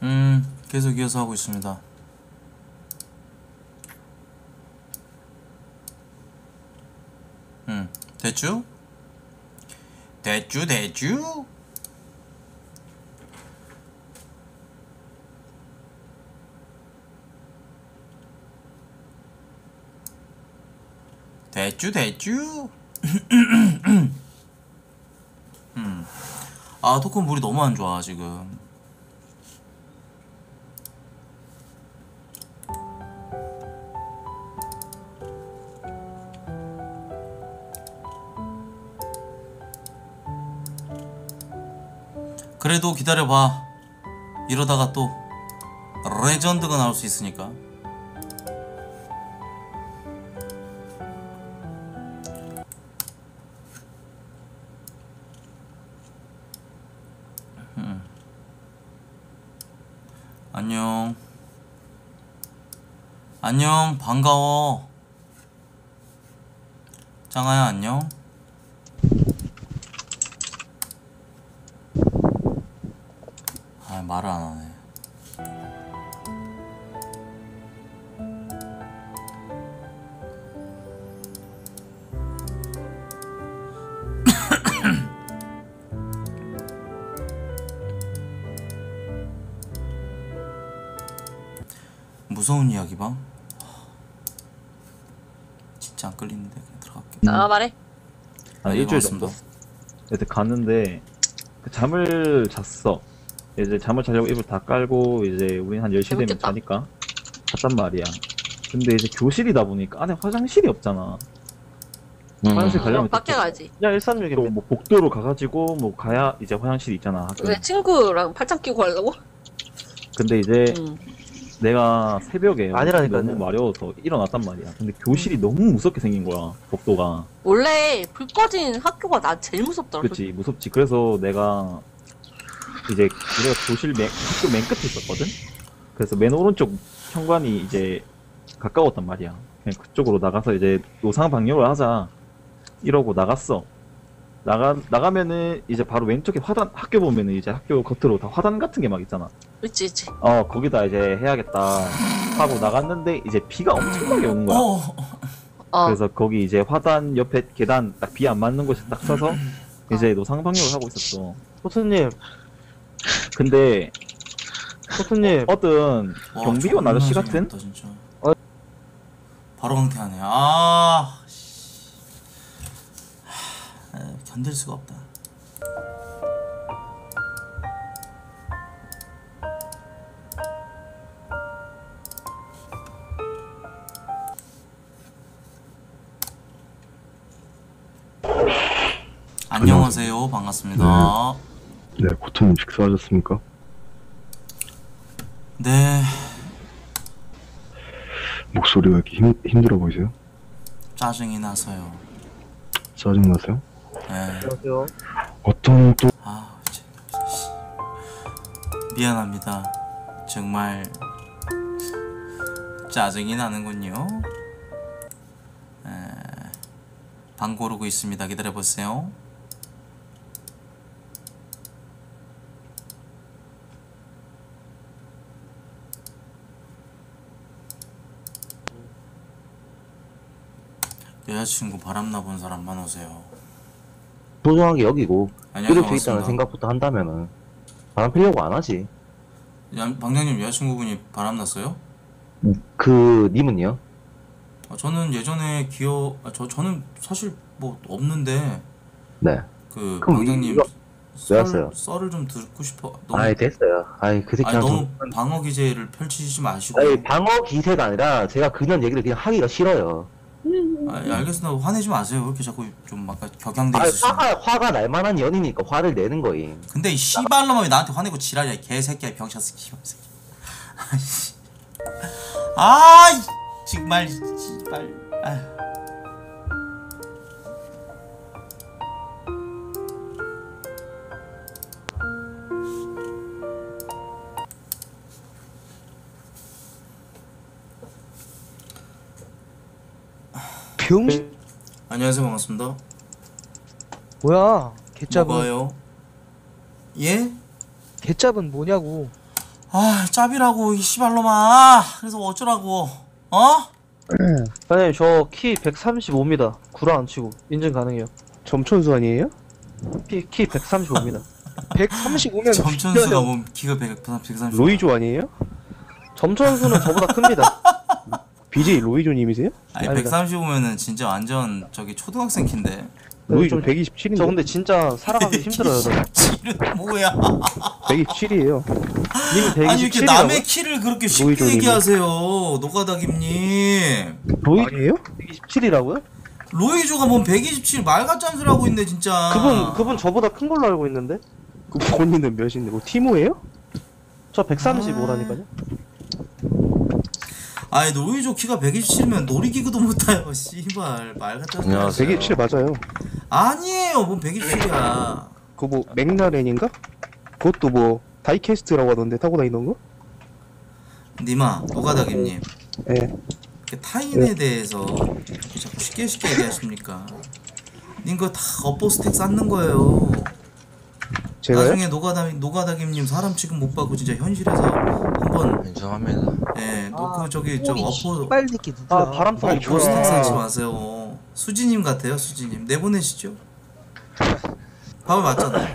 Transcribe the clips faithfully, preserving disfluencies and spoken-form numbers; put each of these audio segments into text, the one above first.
음 계속 이어서 하고 있습니다. 음 됐쥬? 됐쥬 됐쥬? 됐쥬 됐쥬? 음. 아 토큰 물이 너무 안 좋아 지금. 그래도 기다려봐. 이러다가 또 레전드가 나올 수 있으니까. 음. 안녕. 안녕 반가워. 짱아야 안녕. 아 말을 안 하네. 무서운 이야기방? 진짜 안 끌리는데 그냥 들어갈게. 아 말해. 아, 네, 일주일 반갑습니다. 정도? 이제 갔는데 그 잠을 잤어. 이제 잠을 자려고 이불 다 깔고 이제 우린 한 열 시 되면 재밌겠다. 자니까 잤단 말이야. 근데 이제 교실이다 보니까 안에 화장실이 없잖아. 화장실 그럼 가려면 밖에 가야지. 그냥 일삼육입니다. 또뭐 복도로 가가지고 뭐 가야 이제 화장실이 있잖아. 학교에. 왜 친구랑 팔짱 끼고 하려고? 근데 이제 응. 내가 새벽에 아니라니까요. 너무 마려워서 일어났단 말이야. 근데 교실이 너무 무섭게 생긴 거야. 복도가. 원래 불 꺼진 학교가 나 제일 무섭더라. 그치 무섭지. 그래서 내가 이제 우리가 교실 맨 학교 맨 끝에 있었거든. 그래서 맨 오른쪽 현관이 이제 가까웠단 말이야. 그냥 그쪽으로 나가서 이제 노상 방역을 하자 이러고 나갔어. 나가 나가면은 이제 바로 왼쪽에 화단 학교 보면은 이제 학교 겉으로 다 화단 같은 게 막 있잖아. 있지 있지. 어 거기다 이제 해야겠다 하고 나갔는데 이제 비가 엄청나게 오는 거야. 어. 어. 그래서 거기 이제 화단 옆에 계단 딱 비 안 맞는 곳에 딱 서서 이제 노상 방역을 하고 있었어. 코트님, 근데 코트님, 어떤 와, 경비원 존나 아저씨 같은 재미없다, 진짜. 어. 바로 강퇴하네. 아, 씨. 하, 에, 견딜 수가 없다. 안녕하세요. 반갑습니다. 네, 코트님 식사하셨습니까? 네, 목소리가 이렇게 힘, 힘들어 보이세요? 짜증이 나서요. 짜증나세요? 네. 안녕하세요. 어떤 또 아, 재미없어. 씨. 미안합니다. 정말 짜증이 나는군요. 에, 방 고르고 있습니다. 기다려보세요. 여자친구 바람나 본 사람만 오세요. 소중하게 여기고 안녕하세요. 이렇게 있다는 반갑습니다. 생각부터 한다면은 바람 피려고 안 하지. 야, 방장님 여자친구분이 바람났어요? 그 님은요? 아, 저는 예전에 기억, 아, 저 저는 사실 뭐 없는데 네. 그 그럼 방장님 이거 썰, 왔어요? 썰을 좀 듣고 싶어. 너무, 아이 됐어요. 아이 그 새끼 아니 한 너무 돈- 방어 기제를 펼치지 마시고. 아이 방어 기세가 아니라 제가 그냥 얘기를 그냥 하기가 싫어요. 아, 알겠습니다. 화내지 마세요. 왜 이렇게 자꾸 좀 아까 격양돼 아이 있으시네. 화가 화가 날 만한 연이니까 화를 내는 거임. 근데 이 씨발놈이 나한테 화내고 지랄이야. 이 개새끼야, 이 병신 새끼. 아이씨. 아, 이 정말 씨발. 아휴. 병신 안녕하세요. 반갑습니다. 뭐야? 개짭은 뭐가요? 예? 개짭은 뭐냐고. 아 짭이라고 이 씨발놈아. 그래서 어쩌라고 어? 사장님 저 키 백삼십오입니다. 구라 안 치고 인증 가능해요. 점천수 아니에요? 키, 키 백삼십오입니다. 백삼십오면 점천수가 뭐 키가 백삼십 로이조 아니에요? 점천수는 저보다 큽니다. 비제이 로이조님이세요? 아니 아니다. 백삼십오면은 진짜 완전 저기 초등학생 키인데. 로이조 좀- 백이십칠인데 저 근데 진짜 살아가기 힘들어요. 저. 백이십칠은 뭐야? 백이십칠이에요. 님이 아니 이렇게 백이십칠이라고요? 남의 키를 그렇게 쉽게 로이조님이. 얘기하세요, 노가다김님. 로이 아니에요? 백이십칠이라고요? 로이조가 뭔 백이십칠 말 같지 소리 하고 있네 진짜. 그분 그분 저보다 큰 걸로 알고 있는데 그 본인은 몇인데? 뭐 티모예요? 저 백삼십오라니까요. 아니 로이조 키가 백이십칠이면 놀이기구도 못 타요. 씨발 말 같지 소리. 안녕하세요. 백이십칠 맞아요. 아니에요, 뭔 백이십칠이야. 그거 뭐 맥라렌인가? 그것도 뭐 다이캐스트라고 하던데 타고 다니는 거? 니마 노가다김님. 예. 이렇게 타인에 대해서 이렇게 자꾸 쉽게 쉽게 얘기하십니까? 님 그거 다 업보 스택 쌓는 거예요. 제가요? 나중에 노가다 노가다김님 사람 취급 못 받고 진짜 현실에서 한번 인정합니다. 예, 노그 저기 저 업보 빨리 느끼 누구야? 아 바람 소리 업보 스택 뭐야? 쌓지 마세요. 수지님 같아요, 수지님. 내보내시죠. 밥을 맞잖아요.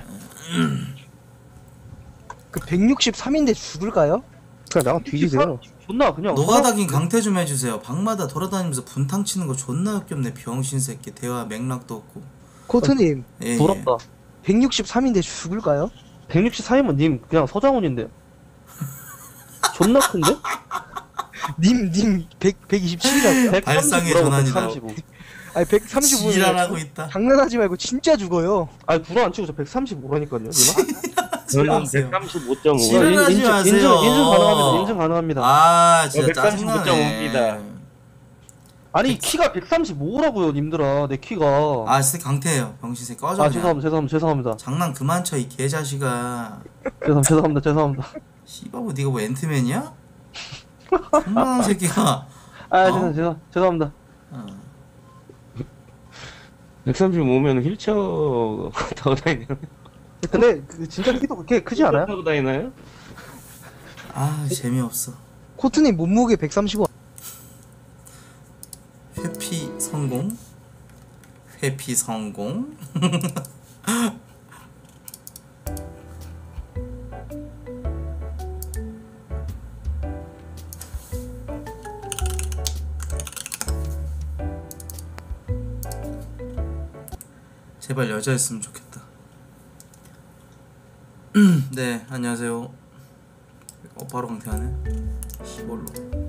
그 백육십삼인데 죽을까요? 그냥 나가 뒤지세요. 존나 그냥 노가다긴 강퇴 좀 해주세요. 방마다 돌아다니면서 분탕 치는 거 존나 역겹네. 병신 새끼. 대화 맥락도 없고. 코트님 예, 예. 부럽다. 백육십삼인데 죽을까요? 백육십삼이면 님 그냥 서장훈인데. 존나 큰데? 님, 님 백, 백이십칠이라고요? 발상의 전환이다. 백삼십오. 아니 백삼십오는 지랄하고 있다. 장난하지 말고 진짜 죽어요. 아니 구라 안 치고 저 백삼십오라니까요. 님아. 저는 백삼십오 점 오. 지랄하지 인증, 마세요. 인증 인증 가능합니다. 인증 가능합니다. 아 진짜 백삼십오 점 짜증나네. 오입니다. 아니 키가 백삼십오라고요, 님들아. 내 키가. 아 진짜 강태예요. 병신 새끼 꺼져. 아 그냥. 죄송합니다. 죄송합니다. 죄송합니다. 장난 그만 쳐 이 개자식아. 죄송합니다. 죄송합니다. 죄송합니다. 씨발 뭐 네가 뭐 앤트맨이야? 건방한 새끼가. 아 어? 죄송 죄송 죄송합니다. 어. 백삼십오면 휠체어 타고 다니나요? 근데 그 진짜 키도 그렇게 크지 않아요? 타고 다니나요? 아 재미없어. 코트님 몸무게 백삼십오. 회피 성공. 회피 성공. 제발 여자였으면 좋겠다. 네, 안녕하세요. 어, 바로 강퇴하네. 시골로.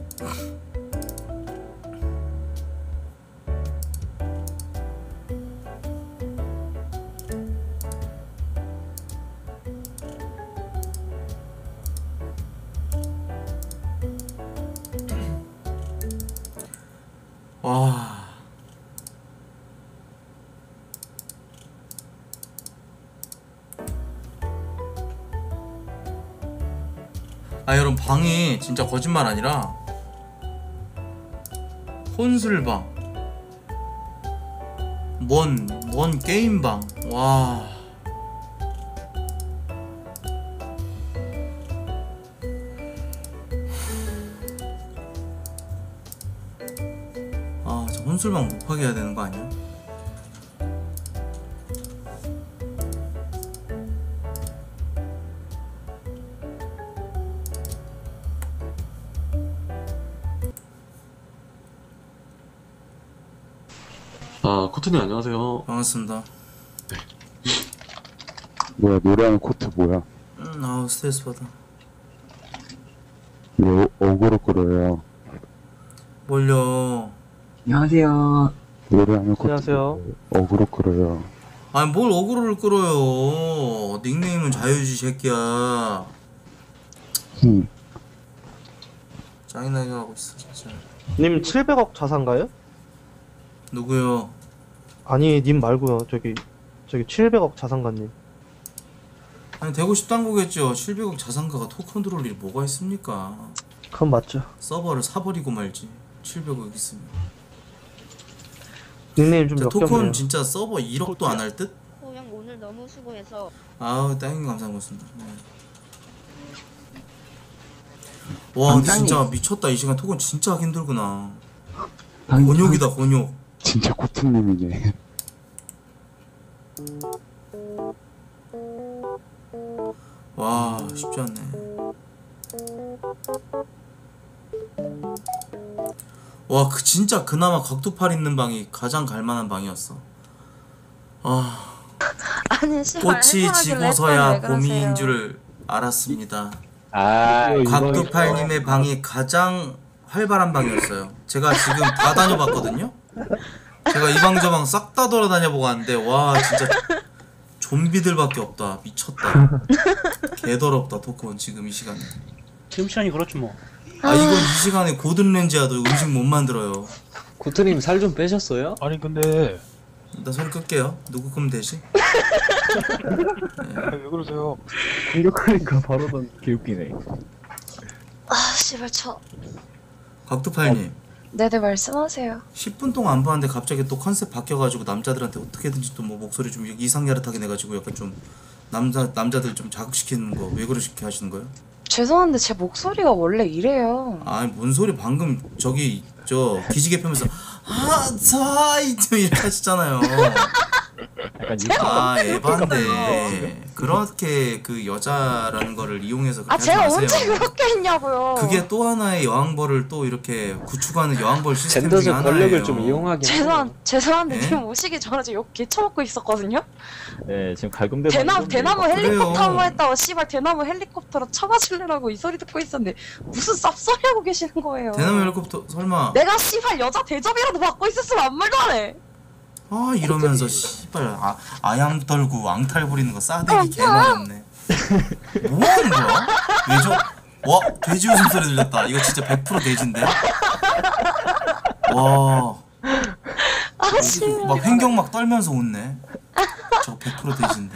와. 아 여러분 방이 진짜 거짓말 아니라 혼술방 뭔, 뭔 게임방 와 아, 저 혼술방 못 파게 해야 되는 거 아니야? 아, 코트님 안녕하세요. 반갑습니다. 뭐야, 노래하는 코트 뭐야? 음, 아우 스트레스 받아. 왜 어, 어그로 끌어요? 뭘요? 안녕하세요. 노래하는 코트 안녕하세요. 어그로 끌어요. 아니 뭘 어그로를 끌어요. 닉네임은 자유지 새끼야. 흠. 짜증나게 하고 있어 진짜. 님 칠백억 자산가요? 누구요? 아니 님 말고요. 저기 저기 칠백억 자산가님. 아니 되고 싶단 거겠죠. 칠백억 자산가가 토큰 들어올 일이 뭐가 있습니까? 그건 맞죠. 서버를 사버리고 말지. 칠백억 있으면. 닉네임 좀 진짜 토큰 역겹네요. 진짜 서버 일억도 안 할 듯? 호영 오늘 너무 수고해서 아우 땅님 감사합니다. 네. 와 근데 방장님. 진짜 미쳤다. 이 시간 톡은 진짜 하기 힘들구나. 방- 곤욕이다 곤욕. 진짜 코트님이네. 와 쉽지 않네. 와 그 진짜 그나마 각도팔 있는 방이 가장 갈만한 방이었어. 아 아니 씨발 꽃이 해산하길래 지고서야 했더니 왜 봄이인 그러세요? 줄 알았습니다. 아, 각도팔님의 방이 가장 활발한 방이었어요. 제가 지금 다 다녀봤거든요. 제가 이 방 저 방 싹 다 돌아다녀보고 왔는데 와 진짜 좀비들밖에 없다. 미쳤다. 개더럽다 토크원 지금 이 시간에. 지금 시간이 그렇지 뭐. 아 이건 이 시간에 고든 렌즈야도 음식 못 만들어요. 코트님 살 좀 빼셨어요? 아니 근데 나 소리 끌게요. 누구 끄면 되지? 아, 왜 그러세요? 공격하니까 바로 던 개웃기네. 아 씨발 저 각도팔님 네네 말씀하세요. 십 분 동안 안 봤는데 갑자기 또 컨셉 바뀌어가지고 남자들한테 어떻게든지 또 뭐 목소리 좀 이상야릇하게 내가지고 약간 좀 남자 남자들 좀 자극시키는 거 왜 그렇게 하시는 거예요? 죄송한데 제 목소리가 원래 이래요. 아 뭔 소리 방금 저기 저 기지개 펴면서 아자이트 이렇게 하시잖아요. 약간 아 에반데 그렇게 그 여자라는 거를 이용해서 그렇게 아 하지 제가 마세요. 언제 그렇게 했냐고요. 그게 또 하나의 여왕벌을 또 이렇게 구축하는 여왕벌 시스템 중에 젠더적 하나예요. 권력을 좀 이용하긴 죄송 죄송한데 네? 지금 오시기 전에 저 욕 개쳐먹고 있었거든요. 네 지금 갈금대. 대나무 대나무 그래요. 헬리콥터 한번 했다고 씨발 대나무 헬리콥터로 쳐맞으려고 이 소리 듣고 있었는데 무슨 쌉소리 하고 계시는 거예요. 대나무 헬리콥터 설마 내가 씨발 여자 대접이라도 받고 있었으면 아무 말도 안 해. 아 이러면서 씨발 아 아양 떨고 왕탈 부리는 거 싸대기 개말렸네. 뭐 하는 거야? 왜죠? 와 돼지 웃음소리 들렸다. 이거 진짜 백 퍼센트 돼지인데. 와. 아 씨발. 막 횡경 막 떨면서 웃네. 저 백 퍼센트 돼지인데.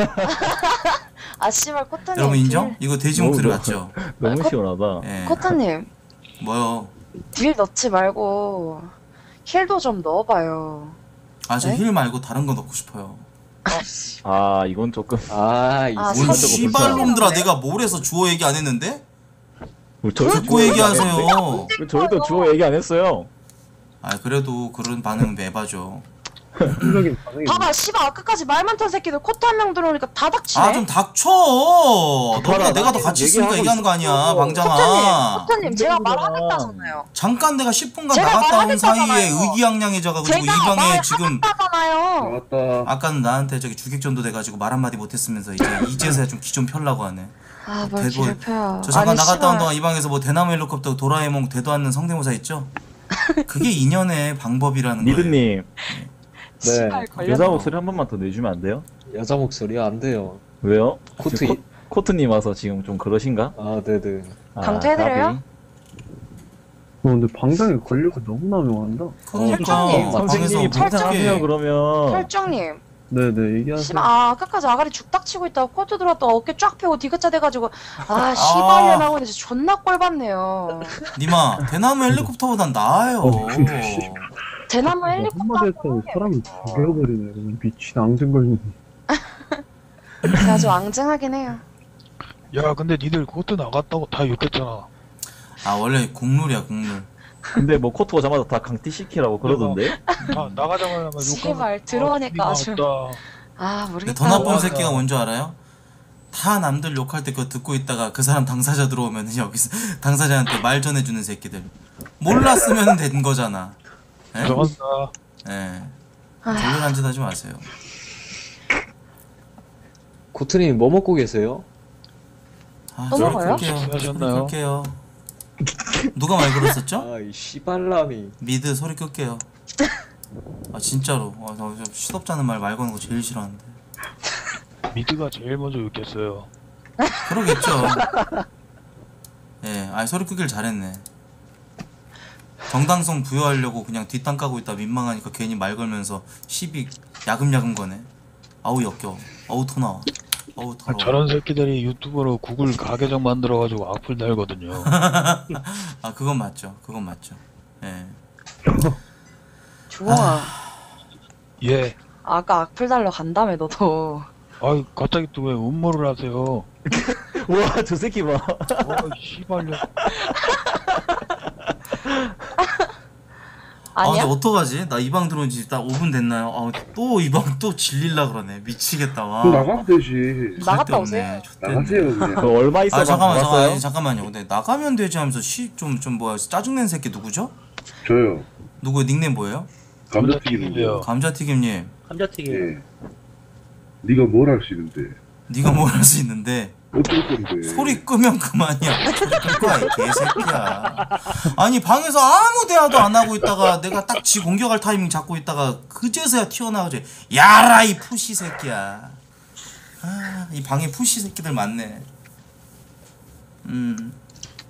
아 씨발 코타님. 여러분 인정? 이거 돼지 목소리 너무 맞죠? 너무 시원하다. 예. 코타님 뭐요? 딜 넣지 말고 힐도 좀 넣어봐요. 아 저 네? 힐 말고 다른 거 넣고 싶어요. 아 이건 조금. 아, 이 아, 뭔 선- 씨발놈들아 내가 뭘 해서 주어 얘기 안 했는데? 우리 저희도 듣고 얘기하세요. 저희도 주어 얘기 안 했어요. 아 그래도 그런 반응은 매봐죠. 봐봐 씨발 끝까지 말 많던 새끼들 코트 한 명 들어오니까 다 닥치네. 아 좀 닥쳐. 너가 내가 더 같이 있으니까 얘기하는 거 아니야 방장아. 코트님 제가 말하겠다잖아요. 잠깐 내가 십 분간 제가 나갔다 온 말하겠다잖아요. 사이에 의기양양해져가지고 이 제가 방에 지금 말하겠다잖아요. 아까는 나한테 저기 주객전도 돼가지고 말 한마디 못했으면서 이제 이제서야 좀 기 좀 펴려고 하네. 아뭘 대본- 기를 펴요. 저 잠깐 아니, 나갔다 온 씨발. 동안 이 방에서 뭐 대나무 헬리콥터 도라에몽 되도 않는 성대모사 있죠? 그게 인연의 방법이라는 거예요. 미드님 씨발 걸렸어. 여자 목소리 한 번만 더 내주면 안 돼요? 여자 목소리야 안 돼요. 왜요? 코트 지금 이- 코, 코트님 와서 지금 좀 그러신가? 아, 네네. 아, 강퇴해드려요? 까비. 어, 근데 방장의 권력을 너무나 명한다. 그러니까 철쭉님. 선생님이 방에서 방장하세요 어떻게 그러면. 혈정님. 네네, 얘기하세요. 씨발 아 끝까지 아가리 죽딱 치고 있다가 코트 들어왔다가 어깨 쫙 펴고 디귿자 돼가지고 아 씨발년 하고 있는데 존나 꼴받네요. 니마 대나무 헬리콥터보단 나아요. 어, 대나무 한마디 헬리콥터 했다고 사람을 죽여버리네. 그냥 미친 앙증걸리네. 아주 앙증하긴 해요. 야 근데 니들 그것도 나갔다고 다 욕했잖아. 아 원래 국룰이야 국룰. 근데 뭐 코트 오자마자 다 강퇴 시키라고 그러던데. 아 나가자마자 욕하면 씨발 들어오니까 아, 아주 니가 아 근데 모르겠다. 더 나쁜 맞아. 새끼가 뭔 줄 알아요? 다 남들 욕할 때 그거 듣고 있다가 그 사람 당사자 들어오면 여기서 당사자한테 말 전해주는 새끼들. 몰랐으면 된 거잖아. 예? 들어간다. 예. 졸렬한 짓 하지 마세요. 코트님 뭐 먹고 계세요? 아, 또 소리 먹어요? 끌게요. 소리 하셨나요? 끌게요. 누가 말 걸었었죠? 아, 이 씨발람이. 미드 소리 끌게요. 아 진짜로. 아, 나 시덥지 않은 말 말 거는 거 제일 싫어하는데. 미드가 제일 먼저 욕했어요. 그러겠죠. 예, 아니 소리 끄길 잘했네. 정당성 부여하려고 그냥 뒷땅 까고 있다 민망하니까 괜히 말 걸면서 시비 야금야금 거네. 아우 역겨워. 아우 토 나와. 어우 아, 더러워. 저런 새끼들이 유튜브로 구글 가계정 만들어가지고 악플 달거든요. 아 그건 맞죠. 그건 맞죠. 예. 주홍아 예. 아까 악플 달러 간다며 너도. 아이 갑자기 또 왜 음모를 하세요? 와, 저 새끼 봐. 어, 씨발려. 아 아니야? 근데 어떡하지? 나 이 방 들어온 지 딱 오 분 됐나요? 아 또 이 방 또 질릴라 그러네. 미치겠다. 와. 그럼 나가면 되지. 나갔다 쓸데없네. 오세요. 좆됐네. 나가세요 그냥. 그 얼마 있어? 아 잠깐만 잠깐만 봤어요? 아니, 잠깐만요. 근데 나가면 되지 하면서 시 좀 좀 뭐야 짜증낸 새끼 누구죠? 저요. 누구 닉네임 뭐예요? 감자튀김인데요. 감자튀김님. 감자튀김. 예. 네가 뭘 할 수 있는데? 네가 뭘 할 수 있는데 어쩔 건데? 소리 끄면 그만이야. 소리 끌 거야 이 개새끼야. 아니 방에서 아무 대화도 안 하고 있다가 내가 딱 지 공격할 타이밍 잡고 있다가 그제서야 튀어나오지. 야라 이 푸시 새끼야. 아, 이 방에 푸시 새끼들 많네. 음.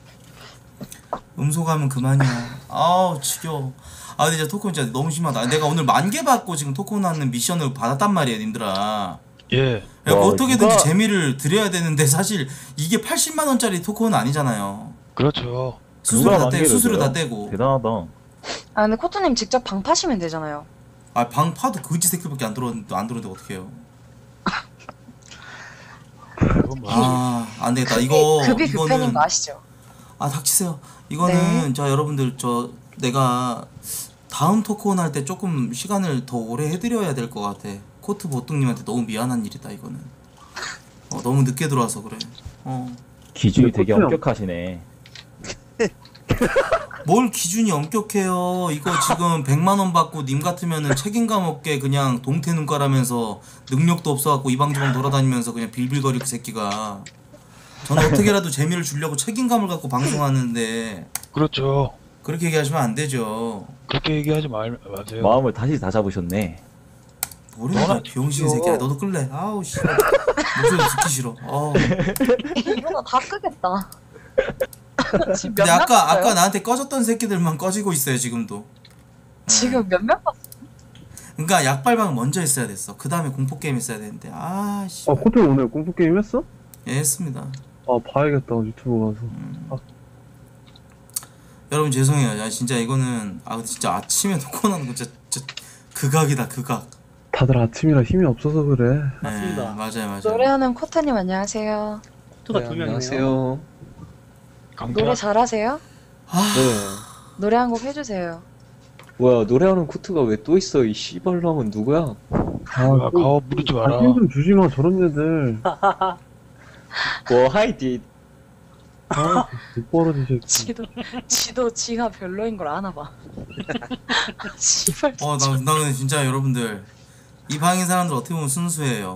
음소 가면 그만이야. 아우 지겨워. 아 근데 진짜 토큰 진짜 너무 심하다. 내가 오늘 만개 받고 지금 토큰 하는 미션을 받았단 말이야 님들아. 예. 야, 와, 어떻게든지 누가- 재미를 드려야 되는데 사실 이게 팔십만 원짜리 토큰은 아니잖아요. 그렇죠. 수수료 누가 다 떼고 만개를 수수료 다 줘요? 떼고. 대단하다. 아 근데 코트님 직접 방 파시면 되잖아요. 아 방 파도 거지 새끼밖에 안 들어왔는데 안 들어오는데 어떡해요? 그건 뭐. 아, 안 되겠다. 이거 급이 이거는 급편인 거 아시죠? 아 닥치세요. 이거는 네. 저 여러분들 저 내가 다음 토큰 할 때 조금 시간을 더 오래 해드려야 될 것 같아. 코트 보통님한테 너무 미안한 일이다 이거는. 어, 너무 늦게 들어와서 그래. 어. 기준이 되게 그렇구나. 엄격하시네. 뭘 기준이 엄격해요. 이거 지금 백만 원 받고 님 같으면은 책임감 없게 그냥 동태 눈가라면서 능력도 없어갖고 이방저방 돌아다니면서 그냥 빌빌거릴 그 새끼가. 저는 어떻게라도 재미를 주려고 책임감을 갖고 방송하는데 그렇죠. 그렇게 얘기하시면 안 되죠. 그렇게 얘기하지 말 마세요. 마음을 다시 다 잡으셨네. 모르겠다 병신 새끼야. 너도 끌래. 아우 씨. 목소리 듣기 싫어. 어. 이거 다 끄겠다. 지금 몇 근데 명 아까 봤어요? 아까 나한테 꺼졌던 새끼들만 꺼지고 있어요 지금도. 지금 몇 명 봤어? 그러니까 약발방 먼저 했어야 됐어. 그 다음에 공포 게임 했어야 되는데. 아 씨. 아 코트 오늘 공포 게임 했어? 예, 했습니다. 아 봐야겠다 유튜브 가서. 여러분 죄송해요. 야 진짜 이거는 아 근데 진짜 아침에 놓고 나는 거 진짜, 진짜 극악이다 극악. 다들 아침이라 힘이 없어서 그래. 맞습니다. 네, 맞아요 맞아요. 노래하는 코트님 안녕하세요. 코트가 두 명이네요. 강태 노래 잘하세요? 아, 네. 노래 한 곡 해주세요. 뭐야 노래하는 코트가 왜 또 있어? 이 씨발놈은 누구야? 아, 아, 가오 부르지 마라. 관심 좀 주지 마 저런 애들. 뭐 하이디 아, 뒷버러지 새끼. 지도 지도 지가 별로인 걸 아나 봐. 씨발. 어, 나, 나 근데 진짜 여러분들 이 방인 사람들 어떻게 보면 순수해요.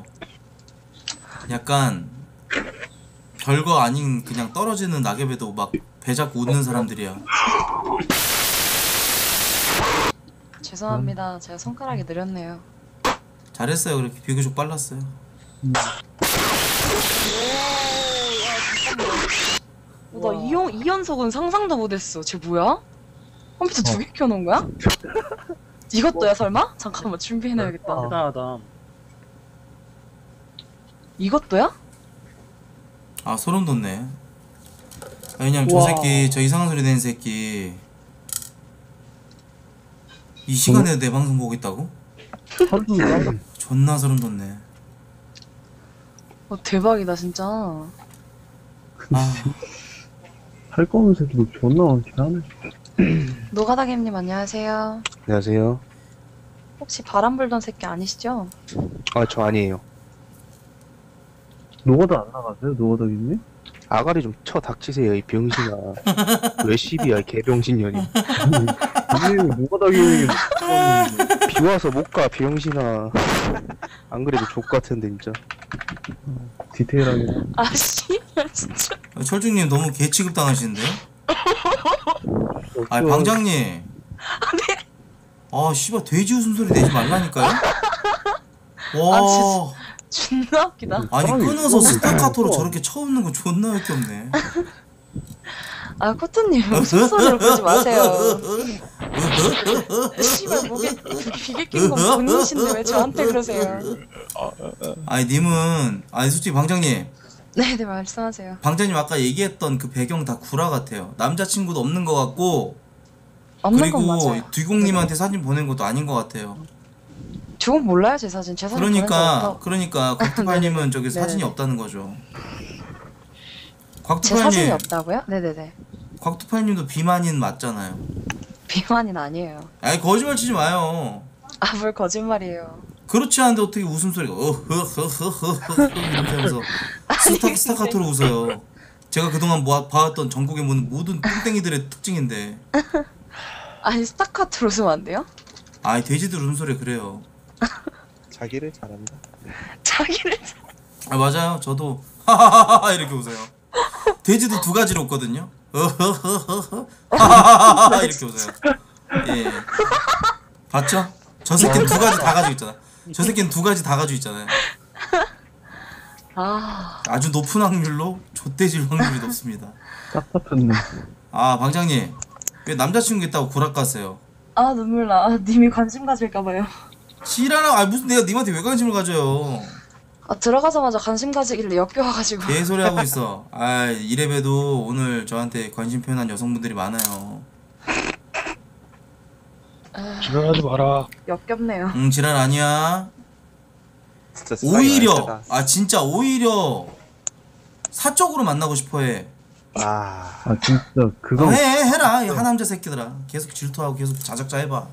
약간 별거 아닌 그냥 떨어지는 낙엽에도 막 배 잡고 웃는 사람들이야. 죄송합니다. 제가 손가락이 느렸네요. 잘했어요. 그렇게 비교적 빨랐어요. 어, 나 이연 이연속은 상상도 못했어. 쟤 뭐야? 컴퓨터 두 개 켜놓은 거야? 이것도야 설마? 잠깐만 준비해놔야겠다. 대단하다. 이것도야? 아 소름 돋네. 아, 왜냐면 저 새끼 저 이상한 소리 내는 새끼 이 시간에 내 방송 보고 있다고? 존나 소름 돋네. 어 대박이다 진짜. 아 할 거 없는 새끼도 존나 많긴 하네. 노가다겜님 안녕하세요. 안녕하세요. 혹시 바람 불던 새끼 아니시죠? 아 저 아니에요. 노가다 안 나가세요? 노가다겠니? 아가리 좀 쳐 닥치세요 이 병신아. 왜 시비야 이 개병신년이. 아니 노가다기 비 와서 못 가 병신아. 안 그래도 족 같은데 진짜. 디테일하게. 아 씨발 진짜. 철중님 너무 개 취급 당하시는데요? 아 방장님. 아 씨발 돼지 웃음소리 내지 말라니까요? 와 아, 존나 웃기다. 아니 사람이 끊어서 있어. 스타카토로 있어. 저렇게 쳐웃는 거 존나 역겹네. 아 코트님 숨소리를 보지 마세요. 씨발 목에 비계 낀 건 본인이신데 왜 저한테 그러세요? 아니 님은 아니 솔직히 방장님 네네 말씀하세요. 방장님 아까 얘기했던 그 배경 다 구라 같아요. 남자친구도 없는 것 같고 없는 건 그리고 맞아요. 뒤공님한테 사진 보낸 것도 아닌 것 같아요. 저건 몰라요 제 사진. 제 사진 그러니까 보낸 적 없다. 그러니까 코트발님은 저기 네네. 사진이 없다는 거죠. 제 사진이 곽투팔님, 없다고요? 네네네. 곽투팔님도 비만인 맞잖아요. 비만인 아니에요. 아니 거짓말 치지 마요. 아, 뭘 거짓말이에요. 그렇지 않은데 어떻게 웃음소리가 어허허허허 이렇게 하면서 스타, 스타카토로 웃어요. 제가 그동안 모아, 봐왔던 전국의 모든, 모든 뚱땡이들의 특징인데. 아니, 스타카토로 웃으면 안 돼요? 아이 돼지들 웃음소리 그래요. 자기를 잘한다. 자기를. 아 맞아요. 저도 하하하하 이렇게 웃어요. 돼지도 두 가지로 웃거든요. 어허허허허 하하하하 이렇게 웃어요. 예. 봤죠? 저 새끼는 두 가지 다 가지고 있잖아. 저 새끼는 두 가지 다 가지고 있잖아요. 아, 아주 높은 확률로 좆돼질 확률이 높습니다. 깝깝했네. 아 방장님 왜 남자친구 있다고 구락 가세요? 아 눈물 나. 아, 님이 관심 가질까봐요. 지랄아. 아 무슨 내가 님한테 왜 관심을 가져요? 아, 들어가자마자 관심 가지길래 역겨워가지고. 개소리 하고 있어. 아 이래봬도 오늘 저한테 관심 표현한 여성분들이 많아요. 아, 지랄하지 마라. 역겹네요. 응 지랄 아니야. 진짜 스파이 오히려 많이 아 진짜 오히려 사적으로 만나고 싶어해. 아, 아 진짜 그거 어, 해 해라 이 하남자 새끼들아. 계속 질투하고 계속 자작자 해봐.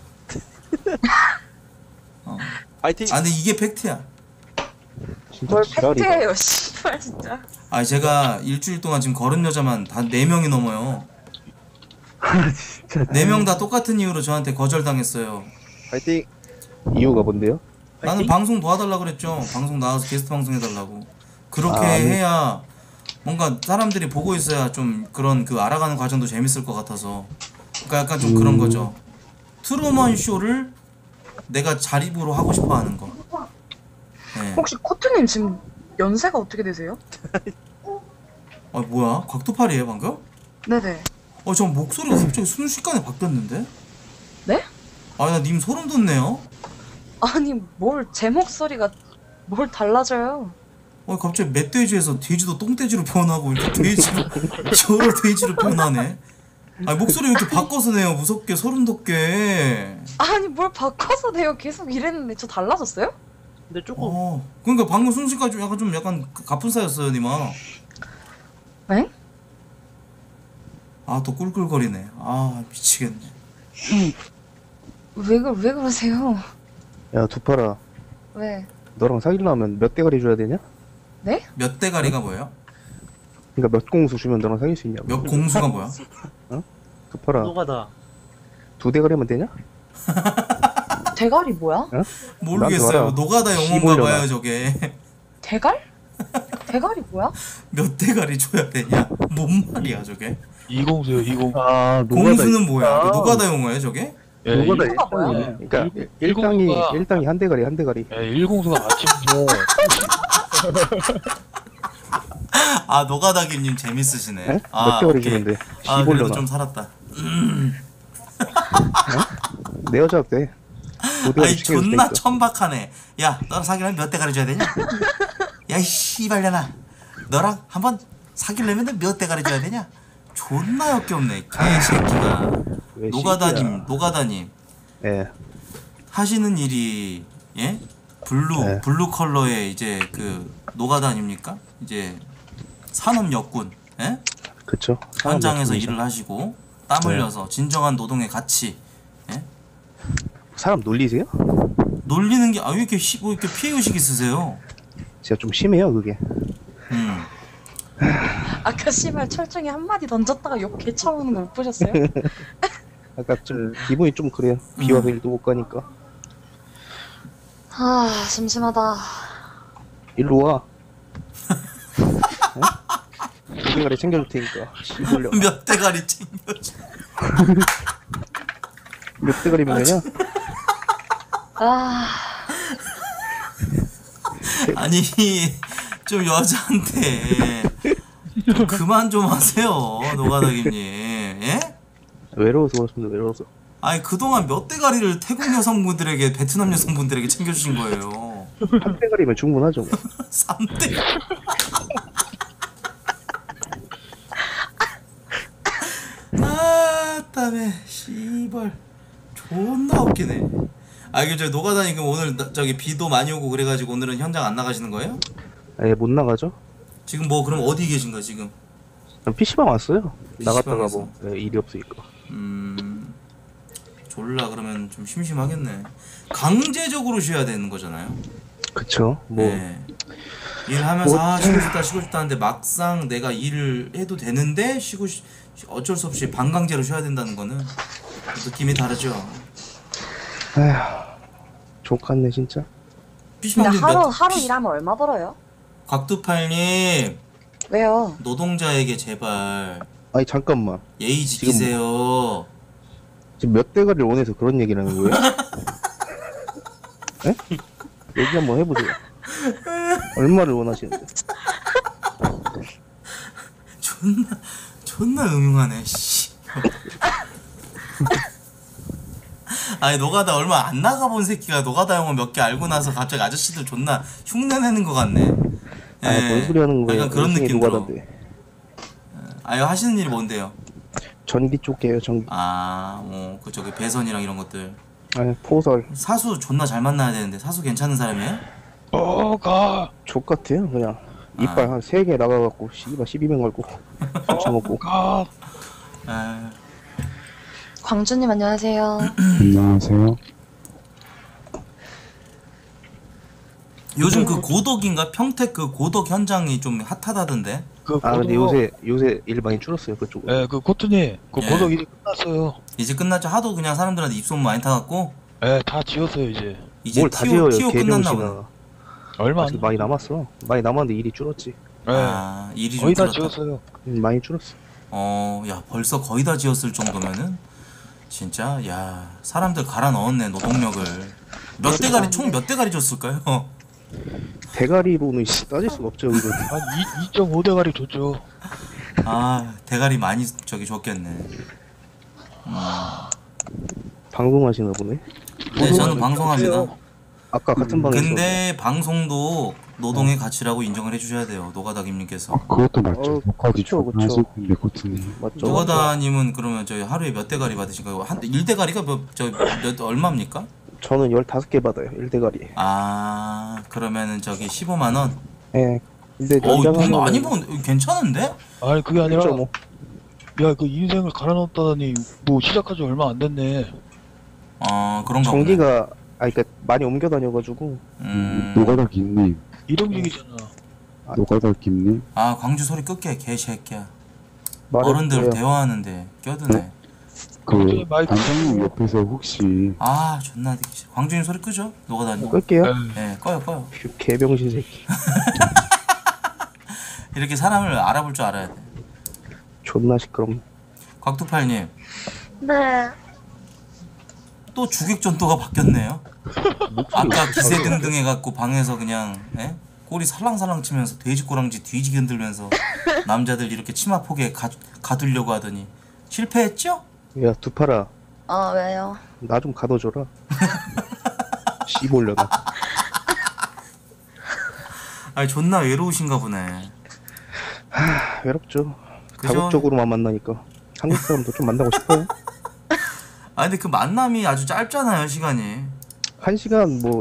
어. 파이팅. 아 근데 이게 팩트야. 진짜 뭘 지랄이다. 팩트예요, 씨발 진짜. 아 제가 일주일 동안 지금 걸은 여자만 다 네 명이 넘어요. 진짜 네 명 다 똑같은 이유로 저한테 거절당했어요. 파이팅. 이유가 뭔데요? 나는 방송 도와달라 그랬죠. 방송 나와서 게스트 방송 해달라고. 그렇게 아, 네. 해야 뭔가 사람들이 보고 있어야 좀 그런 그 알아가는 과정도 재밌을 것 같아서. 그러니까 약간 좀 그런 거죠. 트루먼 쇼를 내가 자립으로 하고 싶어 하는 거. 네. 혹시 코트님 지금 연세가 어떻게 되세요? 아 뭐야? 곽도팔이에요 방금? 네네. 어 저 목소리가 갑자기 순식간에 바뀌었는데? 네? 아 나 님 소름 돋네요. 아니 뭘 제 목소리가 뭘 달라져요? 어 갑자기 멧돼지에서 돼지도 똥돼지로 변하고 이렇게 돼지로 저를 돼지로 변하네. 아 목소리 이렇게 바꿔서 내요. 무섭게 소름 돋게. 아니 뭘 바꿔서 내요. 계속 이랬는데 저 달라졌어요? 근데 조금 어 그러니까 방금 순식간에 좀 약간 좀 약간 가뿐싸였어요 니마. 네? 아 또 꿀꿀거리네. 아 미치겠네. 왜, 그, 왜 그러세요? 야 두팔아, 왜? 너랑 사귀려면 몇 대가리 줘야 되냐? 몇 대가리가 뭐예요? 그러니까 몇 공수 주면 너랑 사귈 수 있냐고. 몇 공수가 뭐야? 두팔아, 노가다. 두 대가리면 되냐? 대가리 뭐야? 모르겠어요. 나한테 와라. 노가다 영어인가 시골려나. 봐요 저게. 대갈? 대가리 뭐야? 몇 대가리 줘야 되냐? 뭔 말이야 저게? 이공수요, 이공. 아 노가다. 공수는 뭐야? 그 노가다 용어예요 저게? 예, 노가다 이거가 뭐야? 일당이네. 그러니까 일- 일당이 일공수가- 일당이 한 대가리 한 대가리. 예, 일공수가 아침에 아 노가다김님 재밌으시네. 에? 아, 몇 대가리 오케이. 주면 돼? 아 그래도 시골려나. 좀 살았다. 내 여자도 돼. 두 대가리 아니 시켜줄 존나 테니까. 천박하네. 야 너랑 사귀려면 몇 대가리 줘야 되냐? 야이 씨발려나. 너랑 한번 사귀려면 몇 대가리 줘야 되냐? 존나 역겹네 개새끼가. 왜 노가다님 시기야. 노가다님 예. 하시는 일이 예 블루 네. 블루 컬러의 이제 그 노가다 아닙니까? 이제 산업 역군 예 그쵸. 현장에서 사람 일을 하시고 땀 네. 흘려서 진정한 노동의 가치 사람 놀리세요? 놀리는 게 아 왜 이렇게 시, 뭐 이렇게 피해 의식 있으세요? 진짜 좀 심해요 그게. 음 아까 씨발 철중에 한마디 던졌다가 욕 개쳐오는 거 못 보셨어요? 아까 좀 기분이 좀 그래요. 비 와서 일도 못 가니까. 아 심심하다. 일로 와. 어? 두 대가리 챙겨줄 테니까. 시골려. 몇 대가리 챙겨줘. 몇 대가리면 되냐? 아 아니 좀 여자한테 좀 그만 좀 하세요 노가다김님 예? 외로워서 그렇습니다. 외로워서. 아니 그동안 몇 대가리를 태국 여성분들에게 베트남 여성분들에게 챙겨주신 거예요. 한 대가리면 충분하죠. 뭐. 삼 대. 아, 땀에 씨발 존나 웃기네. 아 이게 저 노가다니 그럼 오늘 나- 저기 비도 많이 오고 그래가지고 오늘은 현장 안 나가시는 거예요? 아예 못 나가죠? 지금 뭐 그럼 어디 계신 거예요 지금? 피시방 왔어요. 나갔다가 피시방에서. 뭐 네, 일이 없으니까. 음 졸라 그러면 좀 심심하겠네. 강제적으로 쉬어야 되는 거잖아요. 그쵸. 뭐 네. 일하면서 뭐- 아 쉬고 싶다 쉬고 싶다 하는데 막상 내가 일을 해도 되는데 쉬고 싶 어쩔 수 없이 반강제로 쉬어야 된다는 거는 느낌이 다르죠. 에휴, 족같네 진짜. 근데 피시방님 하루 몇 하루 피- 일하면 얼마 벌어요? 곽두팔님 왜요? 노동자에게 제발 아니 잠깐만. 예의 지키세요. 지금 몇 대가리를 원해서 그런 얘기를 하는 거예요? 에? 얘기 한번 해보세요. 얼마를 원하시는데? 존나 존나 음흉하네. 씨. 아니 노가다 얼마 안 나가본 새끼가 노가다 용어 몇 개 알고 나서 갑자기 아저씨들 존나 흉내내는 것 같네. 아니 예, 뭔 소리 하는 거예요? 약간 그런 열심히 느낌 들어. 노가다인데. 아유 하시는 일이 뭔데요? 전기 쪽이에요 전기. 아, 뭐, 그 저기 배선이랑 이런 것들. 아니 포설. 사수 존나 잘 만나야 되는데 사수 괜찮은 사람이에요? 어, 가. 족같아요 그냥. 아. 이빨 한 세 개 나가갖고 씨발 십이 명 걸고 술 먹고. 가. 아, 광주님 안녕하세요. 안녕하세요. 요즘 그 고독인가 평택 그 고독 현장이 좀 핫하다던데. 그 아 근데 고독- 요새 요새 일 많이 줄었어요 그쪽으로. 예, 그 코트님, 그 예. 고독 일이 끝났어요. 이제 끝났죠. 하도 그냥 사람들한테 입소문 많이 타갖고 예, 다 지었어요 이제. 이제 뭘 다 티오 지어요 티오 끝났나 보네. 개병신아. 얼마 안 아직 많이 남았어. 많이 남았는데 일이 줄었지. 예, 아, 일이 좀 거의 다 줄었다. 지었어요. 음, 많이 줄었어. 어, 야 벌써 거의 다 지었을 정도면은 진짜 야 사람들 갈아 넣었네 노동력을. 몇 대가리 총 몇 대가리 줬을까요? 대가리로는 씨, 따질 수가 없죠 이거. 한 이 점 오 대가리 줬죠. 아 대가리 많이 저기 줬겠네. 음. 방송하시나 보네. 네 저는 방송합니다. 아까 같은 방에서. 근데 방송도 노동의 가치라고 인정을 해주셔야 돼요 노가다김님께서. 그것도 맞죠. 어, 목까지 그쵸, 그쵸. 하실 텐데 코트님. 맞죠? 노가다님은 그러면 저희 하루에 몇 대가리 받으신가요? 한 일 대가리가 몇저몇 얼마입니까? 저는 열다섯 개 받아요. 일 대가리. 아 그러면은 저기 십오만 원. 예. 근데 어우 돈 연장하면은 많이 번 괜찮은데? 아니 그게 아니라, 일 점 오. 야 그 인생을 갈아 넣었다더니 뭐 시작한 지 얼마 안 됐네. 어 그런가 보네. 전기가 아 그러니까 많이 옮겨 다녀가지고. 음. 노가다 김님, 일용직이잖아. 노가다 김님. 아 광주 소리 끄게 개새끼야. 말을 어른들 해요. 대화하는데 껴드네. 그 갑자기 마이크 안장님 옆에서 혹시 아 존나 듣기 싫어. 광주인 소리 끄죠? 노가다님. 끌게요. 예. 네 꺼요 꺼요. 개병신 새끼. 이렇게 사람을 알아볼 줄 알아야 돼. 존나 시끄럽네. 곽두팔님 네. 또 주객 전도가 바뀌었네요. 아까 기세 등등 해갖고 방에서 그냥 예? 꼬리 살랑살랑 치면서 돼지 꼬랑지 뒤지게 흔들면서 남자들 이렇게 치마 폭에 가, 가두려고 하더니 실패했죠? 야 두팔아 아 왜요? 나 좀 가둬줘라. 씨몰려나. 아니 존나 외로우신가 보네. 하, 외롭죠. 그죠? 가족적으로만 만나니까. 한국 사람도 좀 만나고 싶어요. 아 근데 그 만남이 아주 짧잖아요 시간이. 한 시간 뭐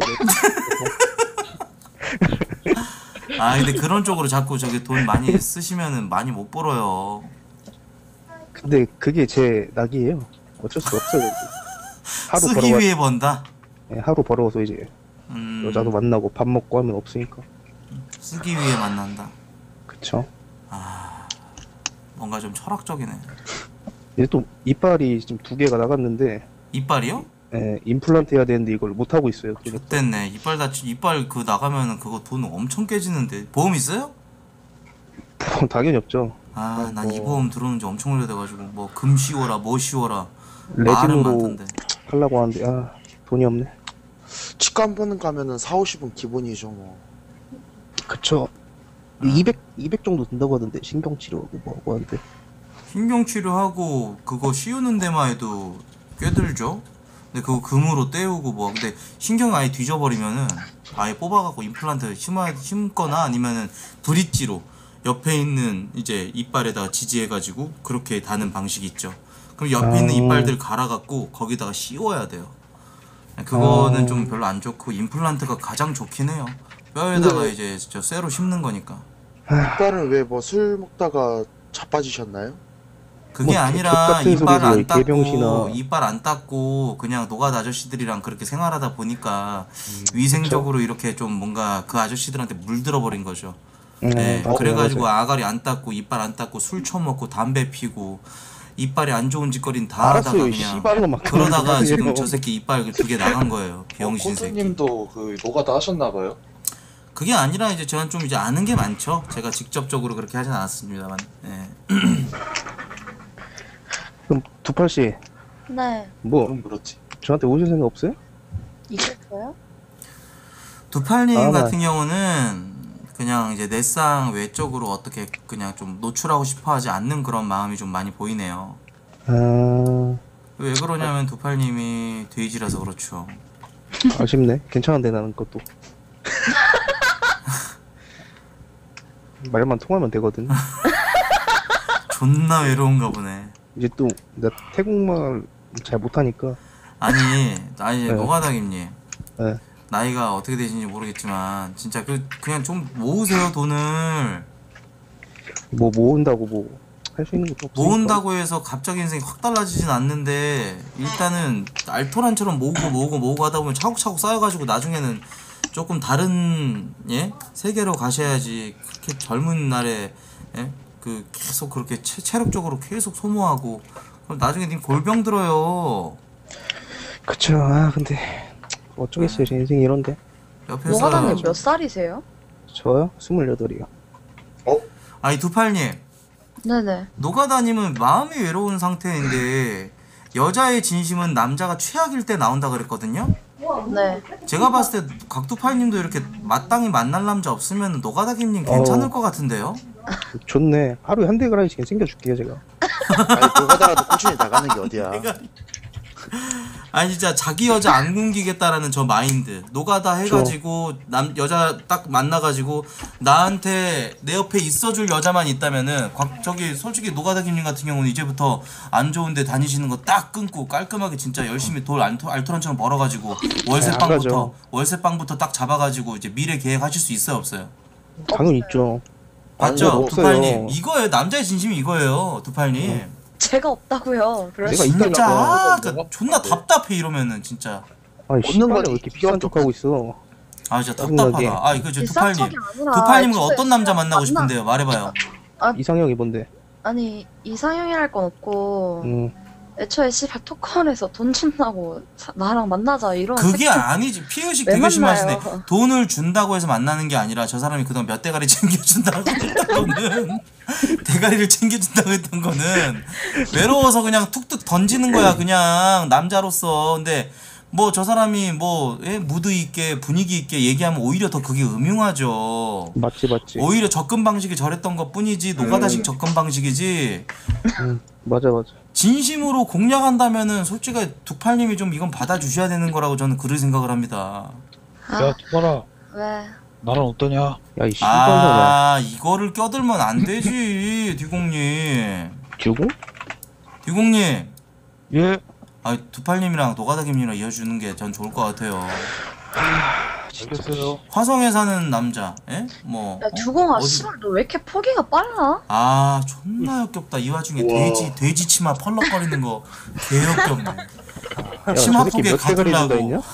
아 근데 그런 쪽으로 자꾸 저기 돈 많이 쓰시면은 많이 못 벌어요. 근데 그게 제 낙이에요. 어쩔 수 없어요. 하루 쓰기 벌어 위해 번다. 네, 하루 벌어서 이제 음, 여자도 만나고 밥 먹고 하면 없으니까. 쓰기 위해 만난다. 그쵸. 아 뭔가 좀 철학적이네. 이제 또 이빨이 지금 두 개가 나갔는데 이빨이요? 예, 임플란트 해야 되는데 이걸 못 하고 있어요. 그러니까 됐네. 이빨 다치 이빨 그 나가면은 그거 돈 엄청 깨지는데 보험 있어요? 당연히 없죠. 아 난 이 아이고. 보험 들어오는지 엄청 오래돼가지고 뭐 금 씌워라 뭐 씌워라 말은 레진으로 많던데. 하려고 하는데 아 돈이 없네. 치과 한 번 가면은 사오십은 기본이죠 뭐. 그쵸. 이백 이백 정도 든다고 하던데 신경 치료하고 뭐하고 하는데. 신경 치료하고 그거 씌우는 데만 해도 꽤 들죠. 근데 그거 금으로 떼우고 뭐 근데 신경 아예 뒤져버리면은 아예 뽑아갖고 임플란트 심어, 심거나 아니면은 브릿지로 옆에 있는 이제 이빨에다가 지지해가지고 그렇게 다는 방식이 있죠. 그럼 옆에 아. 있는 이빨들 갈아갖고 거기다가 씌워야 돼요. 그거는 아. 좀 별로 안 좋고 임플란트가 가장 좋긴 해요. 뼈에다가 근데- 이제 저 쇠로 심는 거니까. 이빨은 왜 뭐 술 먹다가 자빠지셨나요? 그게 뭐, 족 아니라 같은 이빨 소리지, 안 닦고 개병신아. 이빨 안 닦고 그냥 노가다 아저씨들이랑 그렇게 생활하다 보니까 위생적으로 이렇게 좀 뭔가 그 아저씨들한테 물들어 버린 거죠. 음, 네, 맞아요, 그래가지고 맞아요. 아가리 안 닦고 이빨 안 닦고 술 처먹고 담배 피고 이빨이 안 좋은 짓거리는 다 알았어요, 하다가 이 그냥 씨발로 막 그러다가 그러지 지금 마세요. 저 새끼 이빨 두 개 나간 거예요. 병신 새끼. 코트님도 그 노가다 하셨나봐요. 그게 아니라 이제 저는 좀 이제 아는 게 많죠. 제가 직접적으로 그렇게 하진 않았습니다만. 네. 그럼 두팔씨 네. 뭐 그럼 그렇지. 저한테 오실 생각 없어요? 있었어요? 두팔님 아, 같은 경우는 그냥 이제 내상 외적으로 어떻게 그냥 좀 노출하고 싶어하지 않는 그런 마음이 좀 많이 보이네요. 아 왜 그러냐면 두팔님이 돼지라서 그렇죠. 아쉽네. 괜찮은데 나는 것도. 말만 통하면 되거든. 존나 외로운가 보네. 이제 또 나 태국말 잘 못하니까. 아니, 아니 네. 노가다김님. 네. 나이가 어떻게 되시는지 모르겠지만 진짜 그 그냥 좀 모으세요 돈을. 뭐 모은다고 뭐 할 수 있는 것도 없으니까. 모은다고 해서 갑자기 인생이 확 달라지진 않는데 일단은 알토란처럼 모으고 모으고 모으고 하다 보면 차곡차곡 쌓여가지고 나중에는 조금 다른 예 세계로 가셔야지. 그렇게 젊은 날에 예? 그 계속 그렇게 체, 체력적으로 계속 소모하고 그럼 나중에 님 골병 들어요. 그쵸. 아 근데 어쩌겠어요. 제 인생이 이런데. 옆에서 노가다님 몇 살이세요? 저요? 스물여덟이요. 아니 두팔님 네네. 노가다님은 마음이 외로운 상태인데 여자의 진심은 남자가 최악일 때 나온다 그랬거든요. 네. 제가 봤을 때 각두팔님도 이렇게 마땅히 만날 남자 없으면 노가다김님 괜찮을 어. 것 같은데요? 좋네. 하루에 한 대가리씩 챙겨줄게요 제가. 아니 노가다라도 꾸준히 나가는 게 어디야. 아니 진짜 자기 여자 안 굶기겠다라는 저 마인드 노가다 해가지고 남 여자 딱 만나가지고 나한테 내 옆에 있어줄 여자만 있다면은 곽 저기 솔직히 노가다김님 같은 경우는 이제부터 안 좋은데 다니시는 거 딱 끊고 깔끔하게 진짜 열심히 돌 알토, 알토란처럼 벌어가지고 월세빵부터 가죠. 월세빵부터 딱 잡아가지고 이제 미래 계획하실 수 있어요 없어요? 당연히 있죠. 맞죠? 아니, 두팔님 없어요. 이거예요. 남자의 진심이 이거예요. 두팔님 제가 없다고요. 그럴 내가 수- 있다니까. 진짜 아, 그러니까 존나 답답해 이러면은 진짜 아니 없는 씨발려 거지. 왜 이렇게 비싼 척하고 있어. 아 진짜 짜증나게. 답답하다. 아 이거 저 비싼 두팔님 척이 아니라 두팔님은 애초에 어떤 남자 만나고 만나- 싶은데요? 말해봐요. 이상형이 뭔데? 아니 이상형이랄 건 없고 음. 애초에 씨발 토큰에서 돈 준다고 사- 나랑 만나자 이런 그게 새끼- 아니지. 피의식 왜 되게 심하시네. 만나요? 돈을 준다고 해서 만나는 게 아니라 저 사람이 그동안 몇 대가리 챙겨준다고 했던 거는 대가리를 챙겨준다고 했던 거는 외로워서 그냥 툭툭 던지는 거야 그냥 남자로서. 근데 뭐 저 사람이 뭐 예? 무드 있게 분위기 있게 얘기하면 오히려 더 그게 음흉하죠. 맞지 맞지. 오히려 접근 방식이 저랬던 것 뿐이지 노가다식 접근 방식이지. 음, 맞아 맞아. 진심으로 공략한다면은 솔직히 두팔님이 좀 이건 받아주셔야 되는 거라고 저는 그렇게 생각을 합니다. 아, 야 두바라 왜? 나는 어떠냐? 야 이 씨발놈아. 아 이거를 껴들면 안 되지 뒤공님. 주고? 뒤공님. 예. 아 두팔님이랑 노가다김님이랑 이어주는 게 전 좋을 것 같아요. 알겠어요. 화성에 사는 남자, 예? 뭐. 야 어? 두공아 어디- 씨발 너 왜 이렇게 포기가 빨라? 아 존나 역겹다. 이 와중에 돼지 돼지 치마 펄럭거리는 거 개역겹네. 야, 침 저 새끼 아프게 몇 대가리 준다 가두려고. 했냐?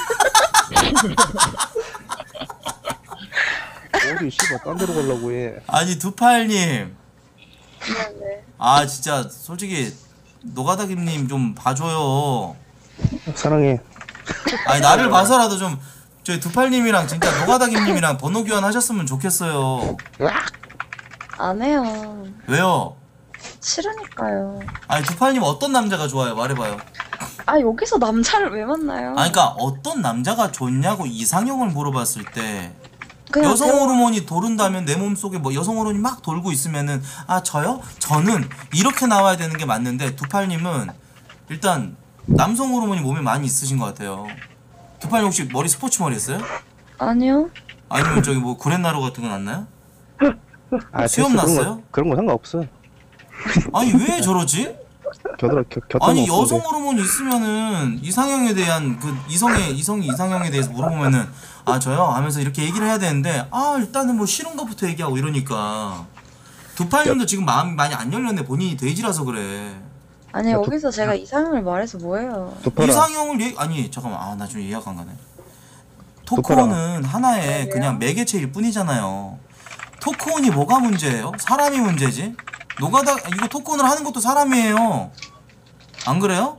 어디 씨발 딴 데로 가려고 해. 아니 두팔님. 네네. 아 진짜 솔직히 노가다김님 좀 봐줘요. 사랑해. 아니 나를 봐서라도 좀 저희 두팔님이랑 진짜 노가다김님이랑 번호 교환 하셨으면 좋겠어요. 안 해요. 왜요? 싫으니까요. 아니 두팔님 어떤 남자가 좋아요? 말해봐요. 아 여기서 남자를 왜 만나요? 아니 그러니까 어떤 남자가 좋냐고 이상형을 물어봤을 때 그냥 여성 대화- 호르몬이 도른다면 내 몸속에 뭐 여성 호르몬이 막 돌고 있으면은 아 저요? 저는 이렇게 나와야 되는 게 맞는데 두팔님은 일단 남성 호르몬이 몸에 많이 있으신 것 같아요. 두팔님 혹시 머리 스포츠 머리 했어요? 아니요. 아니면 저기 뭐 구렛나루 같은 건 안 나요? 아, 수염 됐어. 그런 났어요? 거, 그런 거 상관없어. 아니 왜 저러지? 겨드라 겨, 곁에 아니 없는데. 여성 호르몬이 있으면은 이상형에 대한 그 이성의 이성이 이상형에 대해서 물어보면은 아 저요 하면서 이렇게 얘기를 해야 되는데 아 일단은 뭐 싫은 것부터 얘기하고 이러니까 두팔님도 지금 마음이 많이 안 열렸네. 본인이 돼지라서 그래. 아니 야, 도- 여기서 제가 이상형을 말해서 뭐예요? 도파라. 이상형을 얘기 아니 잠깐만 아 나 좀 이해가 안 가네. 토크온은 하나의 그냥 매개체일 뿐이잖아요. 토크온이 뭐가 문제예요? 사람이 문제지. 노가다 이거 토크온을 하는 것도 사람이에요. 안 그래요?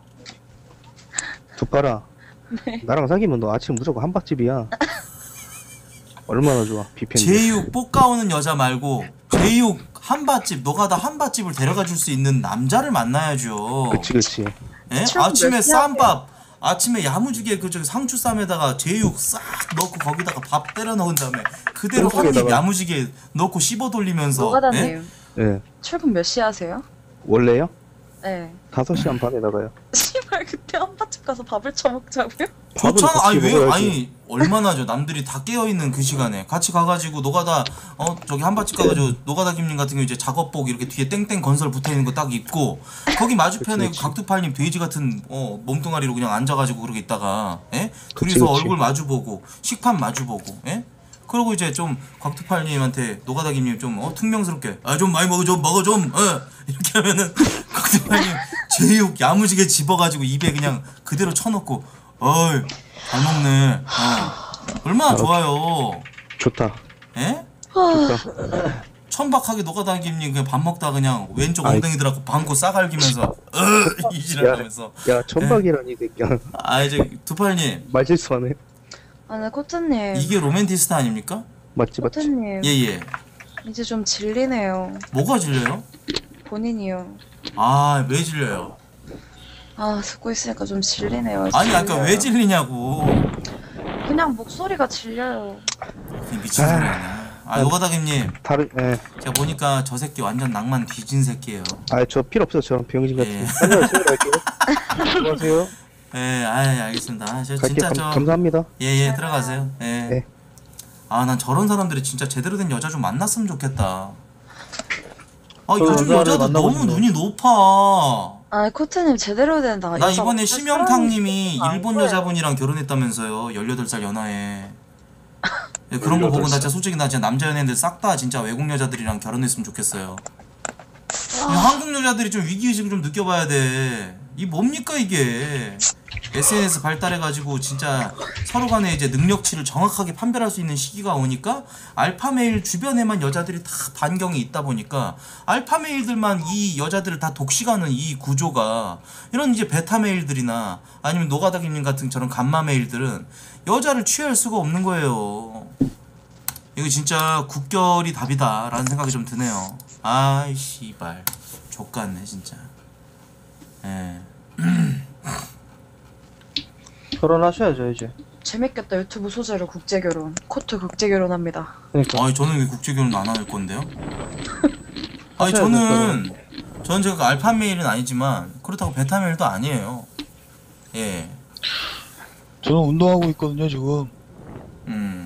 도파라. 네. 나랑 사귀면 너 아침 무조건 한박집이야. 얼마나 좋아 비펜. 제육 볶아오는 여자 말고 제육 한밭집 노가다 한밭집을 데려가 줄 수 있는 남자를 만나야죠. 그치 그치. 예? 참 아침에 몇 쌈밥 아침에 야무지게 그 저기 상추 쌈에다가 제육 싹 넣고 거기다가 밥 때려 넣은 다음에 그대로 한 입 콩국에다가. 야무지게 넣고 씹어 돌리면서 예? 노가다님 예. 출근 몇 시에 하세요? 원래요? 네. 다섯 시 한 반에 나가요. 씨발 그때 한밭집 가서 밥을 처먹자고요? 밥을 좋잖아. 같이 아니 왜 먹어야지. 아니 얼마나죠. 남들이 다 깨어 있는 그 시간에 같이 가가지고 노가다 어 저기 한밭집 가가지고 노가다 김님 같은 경우 이제 작업복 이렇게 뒤에 땡땡 건설 붙어 있는 거 딱 입고 거기 마주편에 그치, 그치. 각두팔님 돼지 같은 어 몸뚱아리로 그냥 앉아가지고 그러고 있다가 예 그치, 둘이서 그치. 얼굴 마주보고 식판 마주보고 예 그리고 이제 좀 각두팔님한테 노가다 김님 좀 어 퉁명스럽게 아 좀 많이 먹어 좀 먹어 좀 어 이렇게 하면은 각두팔님 제육 야무지게 집어가지고 입에 그냥 그대로 쳐놓고 어이 잘 먹네. 어. 얼마나 좋아요. 좋다. 예? 좋다. 천박하게 노가다 김님 그냥 밥 먹다 그냥 왼쪽 아이. 엉덩이 들어갖고 방구 싸갈기면서 어 이지랄하면서. 야 천박이라니 새끼야. 아 이제 두팔님 말실수하네. 아네 코트님 이게 로맨티스트 아닙니까? 맞지 맞지. 코트님 예예. 이제 좀 질리네요. 뭐가 질려요? 본인이요. 아 왜 질려요? 아 듣고 있으니까 좀 질리네요. 아니 아까 질려요. 왜 질리냐고. 그냥 목소리가 질려요. 그냥 미친 소리 하네. 아 노가다 김님 다른 예. 제가 보니까 저 새끼 완전 낭만 뒤진 새끼예요. 아저 필요 없어 저런 병신 같은. 예. 빨리 집에 갈게요. 수고하세요. 예, 아 알겠습니다. 아, 저 갈게 진짜 감, 저 감사합니다. 예예 들어가세요. 예. 네. 아 난 저런 사람들이 진짜 제대로 된 여자 좀 만났으면 좋겠다. 아 저런 요즘 여자를 여자들 만나고 너무 싶네. 눈이 높아. 아 코트님 제대로 된 나. 나 여자 이번에 없는 심영탁님이 사람이 일본 거예요. 여자분이랑 결혼했다면서요. 열여덟 살 연하에. 예, 그런 거 보고 나 진짜 솔직히 나 진짜 남자 연예인들 싹 다 진짜 외국 여자들이랑 결혼했으면 좋겠어요. 이 한국 여자들이 좀 위기의식을 좀 느껴봐야 돼. 이 뭡니까 이게. 에스엔에스 발달해가지고 진짜 서로 간에 이제 능력치를 정확하게 판별할 수 있는 시기가 오니까 알파메일 주변에만 여자들이 다 반경이 있다 보니까 알파메일들만 이 여자들을 다 독식하는 이 구조가 이런 이제 베타메일들이나 아니면 노가다김님 같은 저런 감마메일들은 여자를 취할 수가 없는 거예요. 이거 진짜 국결이 답이다 라는 생각이 좀 드네요. 아이 씨발 족같네 진짜. 예. 결혼하셔야죠 이제. 재밌겠다 유튜브 소재로 국제결혼. 코트 국제결혼합니다. 그러니까. 아니 저는 왜 국제결혼 안 할 건데요? 아니 하셔야죠, 저는 저는 제가 알파메일은 아니지만 그렇다고 베타메일도 아니에요. 예. 저는 운동하고 있거든요 지금. 음.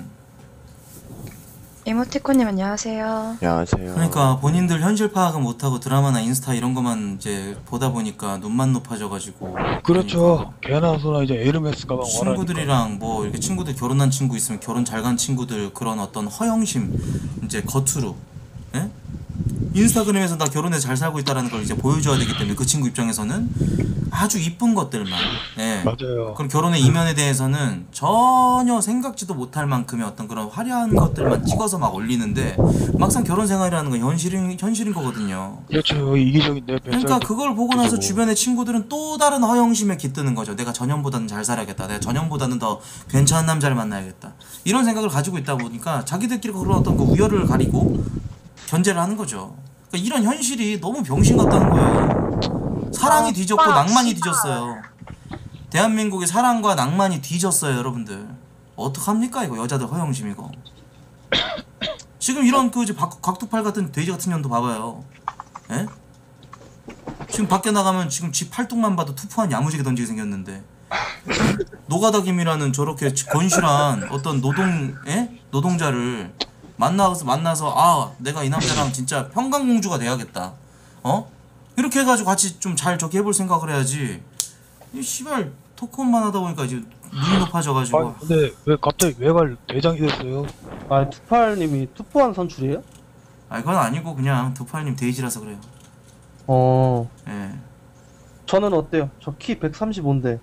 이모티콘님 안녕하세요. 안녕하세요. 그러니까 본인들 현실 파악을 못하고 드라마나 인스타 이런 것만 이제 보다 보니까 눈만 높아져가지고. 그렇죠. 개나 소나 이제 에르메스 가방 원하니까. 친구들이랑 뭐 이렇게 친구들 결혼한 친구 있으면 결혼 잘 간 친구들 그런 어떤 허영심 이제 겉으로 예? 인스타그램에서 나 결혼해 잘 살고 있다라는 걸 이제 보여줘야 되기 때문에 그 친구 입장에서는 아주 이쁜 것들만 예. 맞아요. 그럼 결혼의 이면에 대해서는 전혀 생각지도 못할 만큼의 어떤 그런 화려한 것들만 찍어서 막 올리는데 막상 결혼 생활이라는 건 현실인 현실인 거거든요. 그렇죠. 이기적인데 그러니까 그걸 보고 나서 주변의 친구들은 또 다른 허영심에 깃드는 거죠. 내가 전현보다는 잘 살아야겠다. 내가 전현보다는 더 괜찮은 남자를 만나야겠다. 이런 생각을 가지고 있다 보니까 자기들끼리 그런 어떤 그 우열을 가리고 견제를 하는 거죠. 그러니까 이런 현실이 너무 병신 같다는 거예요. 사랑이 뒤졌고 낭만이 뒤졌어요. 대한민국의 사랑과 낭만이 뒤졌어요, 여러분들. 어떡합니까 이거 여자들 허영심 이거. 지금 이런 그 이제 박- 각두팔 같은 돼지 같은 년도 봐봐요. 예? 지금 밖에 나가면 지금 지 팔뚝만 봐도 투포한 야무지게 던지게 생겼는데 노가다김이라는 저렇게 건실한 어떤 노동 예? 노동자를 만나서 만나서 아 내가 이 남자랑 진짜 평강공주가 돼야겠다. 어? 이렇게 해가지고 같이 좀 잘 저기 해볼 생각을 해야지. 이 씨발 토크만 하다 보니까 이제 눈이 높아져가지고. 아 근데 왜 갑자기 외발 대장이 됐어요? 아 투팔님이 투포한 선출이에요? 아 그건 아니고 그냥 두팔님 데이지라서 그래요. 어, 예. 저는 어때요? 저 키 백삼십오인데.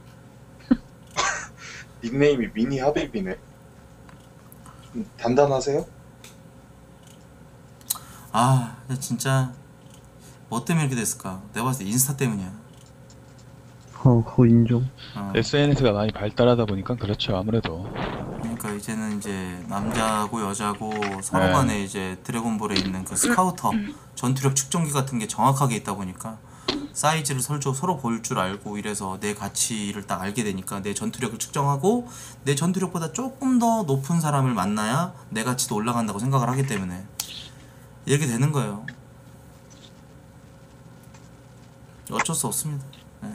닉네임이 미니 하비비네. 음, 단단하세요? 아 진짜 뭐 때문에 이렇게 됐을까? 내가 봤을 때 인스타 때문이야. 어, 그거 인정. 어. 에스엔에스가 많이 발달하다 보니까 그렇죠 아무래도. 그러니까 이제는 이제 남자고 여자고 서로 네. 간에 이제 드래곤볼에 있는 그 스카우터 전투력 측정기 같은 게 정확하게 있다 보니까 사이즈를 설조 서로 볼 줄 알고 이래서 내 가치를 딱 알게 되니까 내 전투력을 측정하고 내 전투력보다 조금 더 높은 사람을 만나야 내 가치도 올라간다고 생각을 하기 때문에 이렇게 되는 거예요. 어쩔 수 없습니다. 네.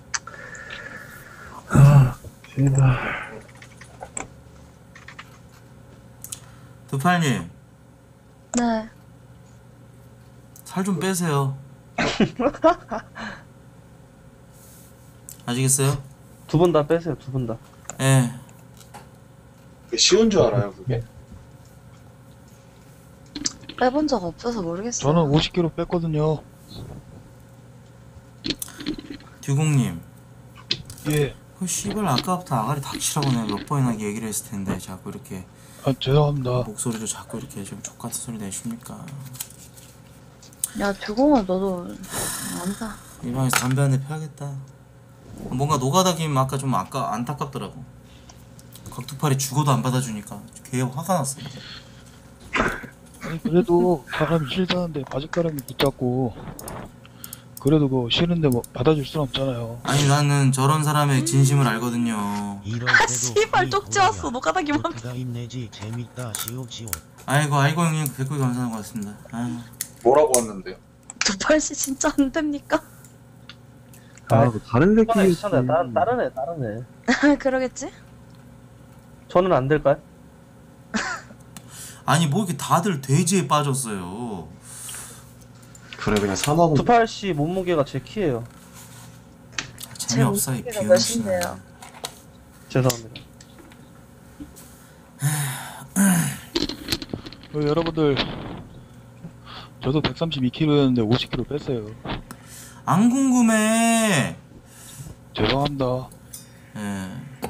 두팔님 네. 살 좀 빼세요. 아시겠어요? 두 분 다 빼세요, 두 분 다. 예. 그게 쉬운 줄 알아요 그게? 빼본 적 없어서 모르겠어요. 저는 오십 킬로그램 뺐거든요. 듀공님 예. 그 씨발 아까부터 아가리 닥치라고 내가 몇 번이나 얘기를 했을 텐데 자꾸 이렇게 아 죄송합니다. 목소리도 자꾸 이렇게 좀 족같은 소리 내십니까? 야, 주공아, 너도 안다. 이 방에서 담배 한 대 펴야겠다. 뭔가 노가다김 아까 좀 아까 안타깝더라고. 각두팔이 죽어도 안 받아주니까 걔 화가 났어. 아니 그래도 사람이 싫다는데 바짓가랑이 붙잡고 그래도 그거 싫은데 뭐 받아줄 순 없잖아요. 아니 나는 저런 사람의 진심을 알거든요. 아, 씨발, 쪽지 왔어. 노가다기만. 아이고 아이고 형님 댓글 감사한 것 같습니다. 아유. 뭐라고 왔는데요? 두팔씨 진짜 안 됩니까? 아, 그 다른 괜찮아요, 새끼. 괜찮아요. 다른, 다른 애, 다른 애. 그러겠지? 저는 안 될까요? 아니 뭐 이렇게 다들 돼지에 빠졌어요. 그래 그냥 사나무 두팔씨 몸무게가 제 키예요. 재미없어 이 목소리가 비용신. 몇인데요? 죄송합니다. 어, 여러분들 저도 백삼십이 킬로그램였는데 오십 킬로그램 뺐어요. 안 궁금해. 죄송합니다. 예.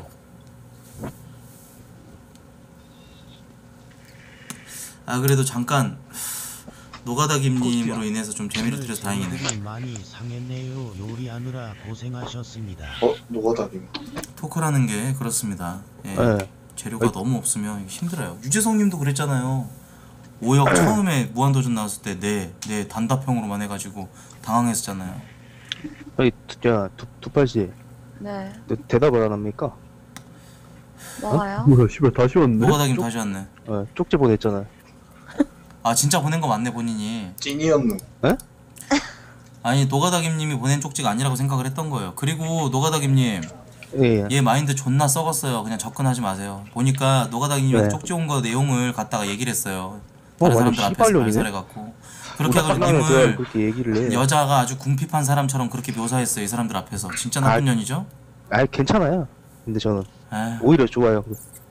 아 그래도 잠깐 노가다김님으로 인해서 좀 재미를 드려서 다행이네. 많이 상했네요. 요리하느라 고생하셨습니다. 어? 노가다김. 토크라는 게 그렇습니다. 예. 네. 재료가 너무 없으면 힘들어요. 유재성님도 그랬잖아요. 오역 처음에 무한도전 나왔을 때 네, 네 단답형으로만 해가지고 당황했었잖아요. 아니, 두- 야, 두, 두팔씨. 네. 너 대답을 안 합니까? 뭐가요? 뭐야, 씨발, 다시 왔네. 노가다김 다시 왔네. 어, 쪽지 보냈잖아요. 아 진짜 보낸 거 맞네 본인이. 찐이었누. 아니 노가다김님이 보낸 쪽지가 아니라고 생각을 했던 거예요. 그리고 노가다김님 예. 얘 마인드 존나 썩었어요. 그냥 접근하지 마세요. 보니까 노가다김님한테 네. 쪽지 온 거 내용을 갖다가 얘기를 했어요. 어, 다른 완전 사람들 앞에서 씨발년이네. 발설해갖고 그렇게 해가지고 깜깜하게 님을 그렇게 얘기를 해. 여자가 아주 궁핍한 사람처럼 그렇게 묘사했어요. 이 사람들 앞에서. 진짜 나쁜 아, 년이죠? 아, 괜찮아요. 근데 저는 에휴. 오히려 좋아요.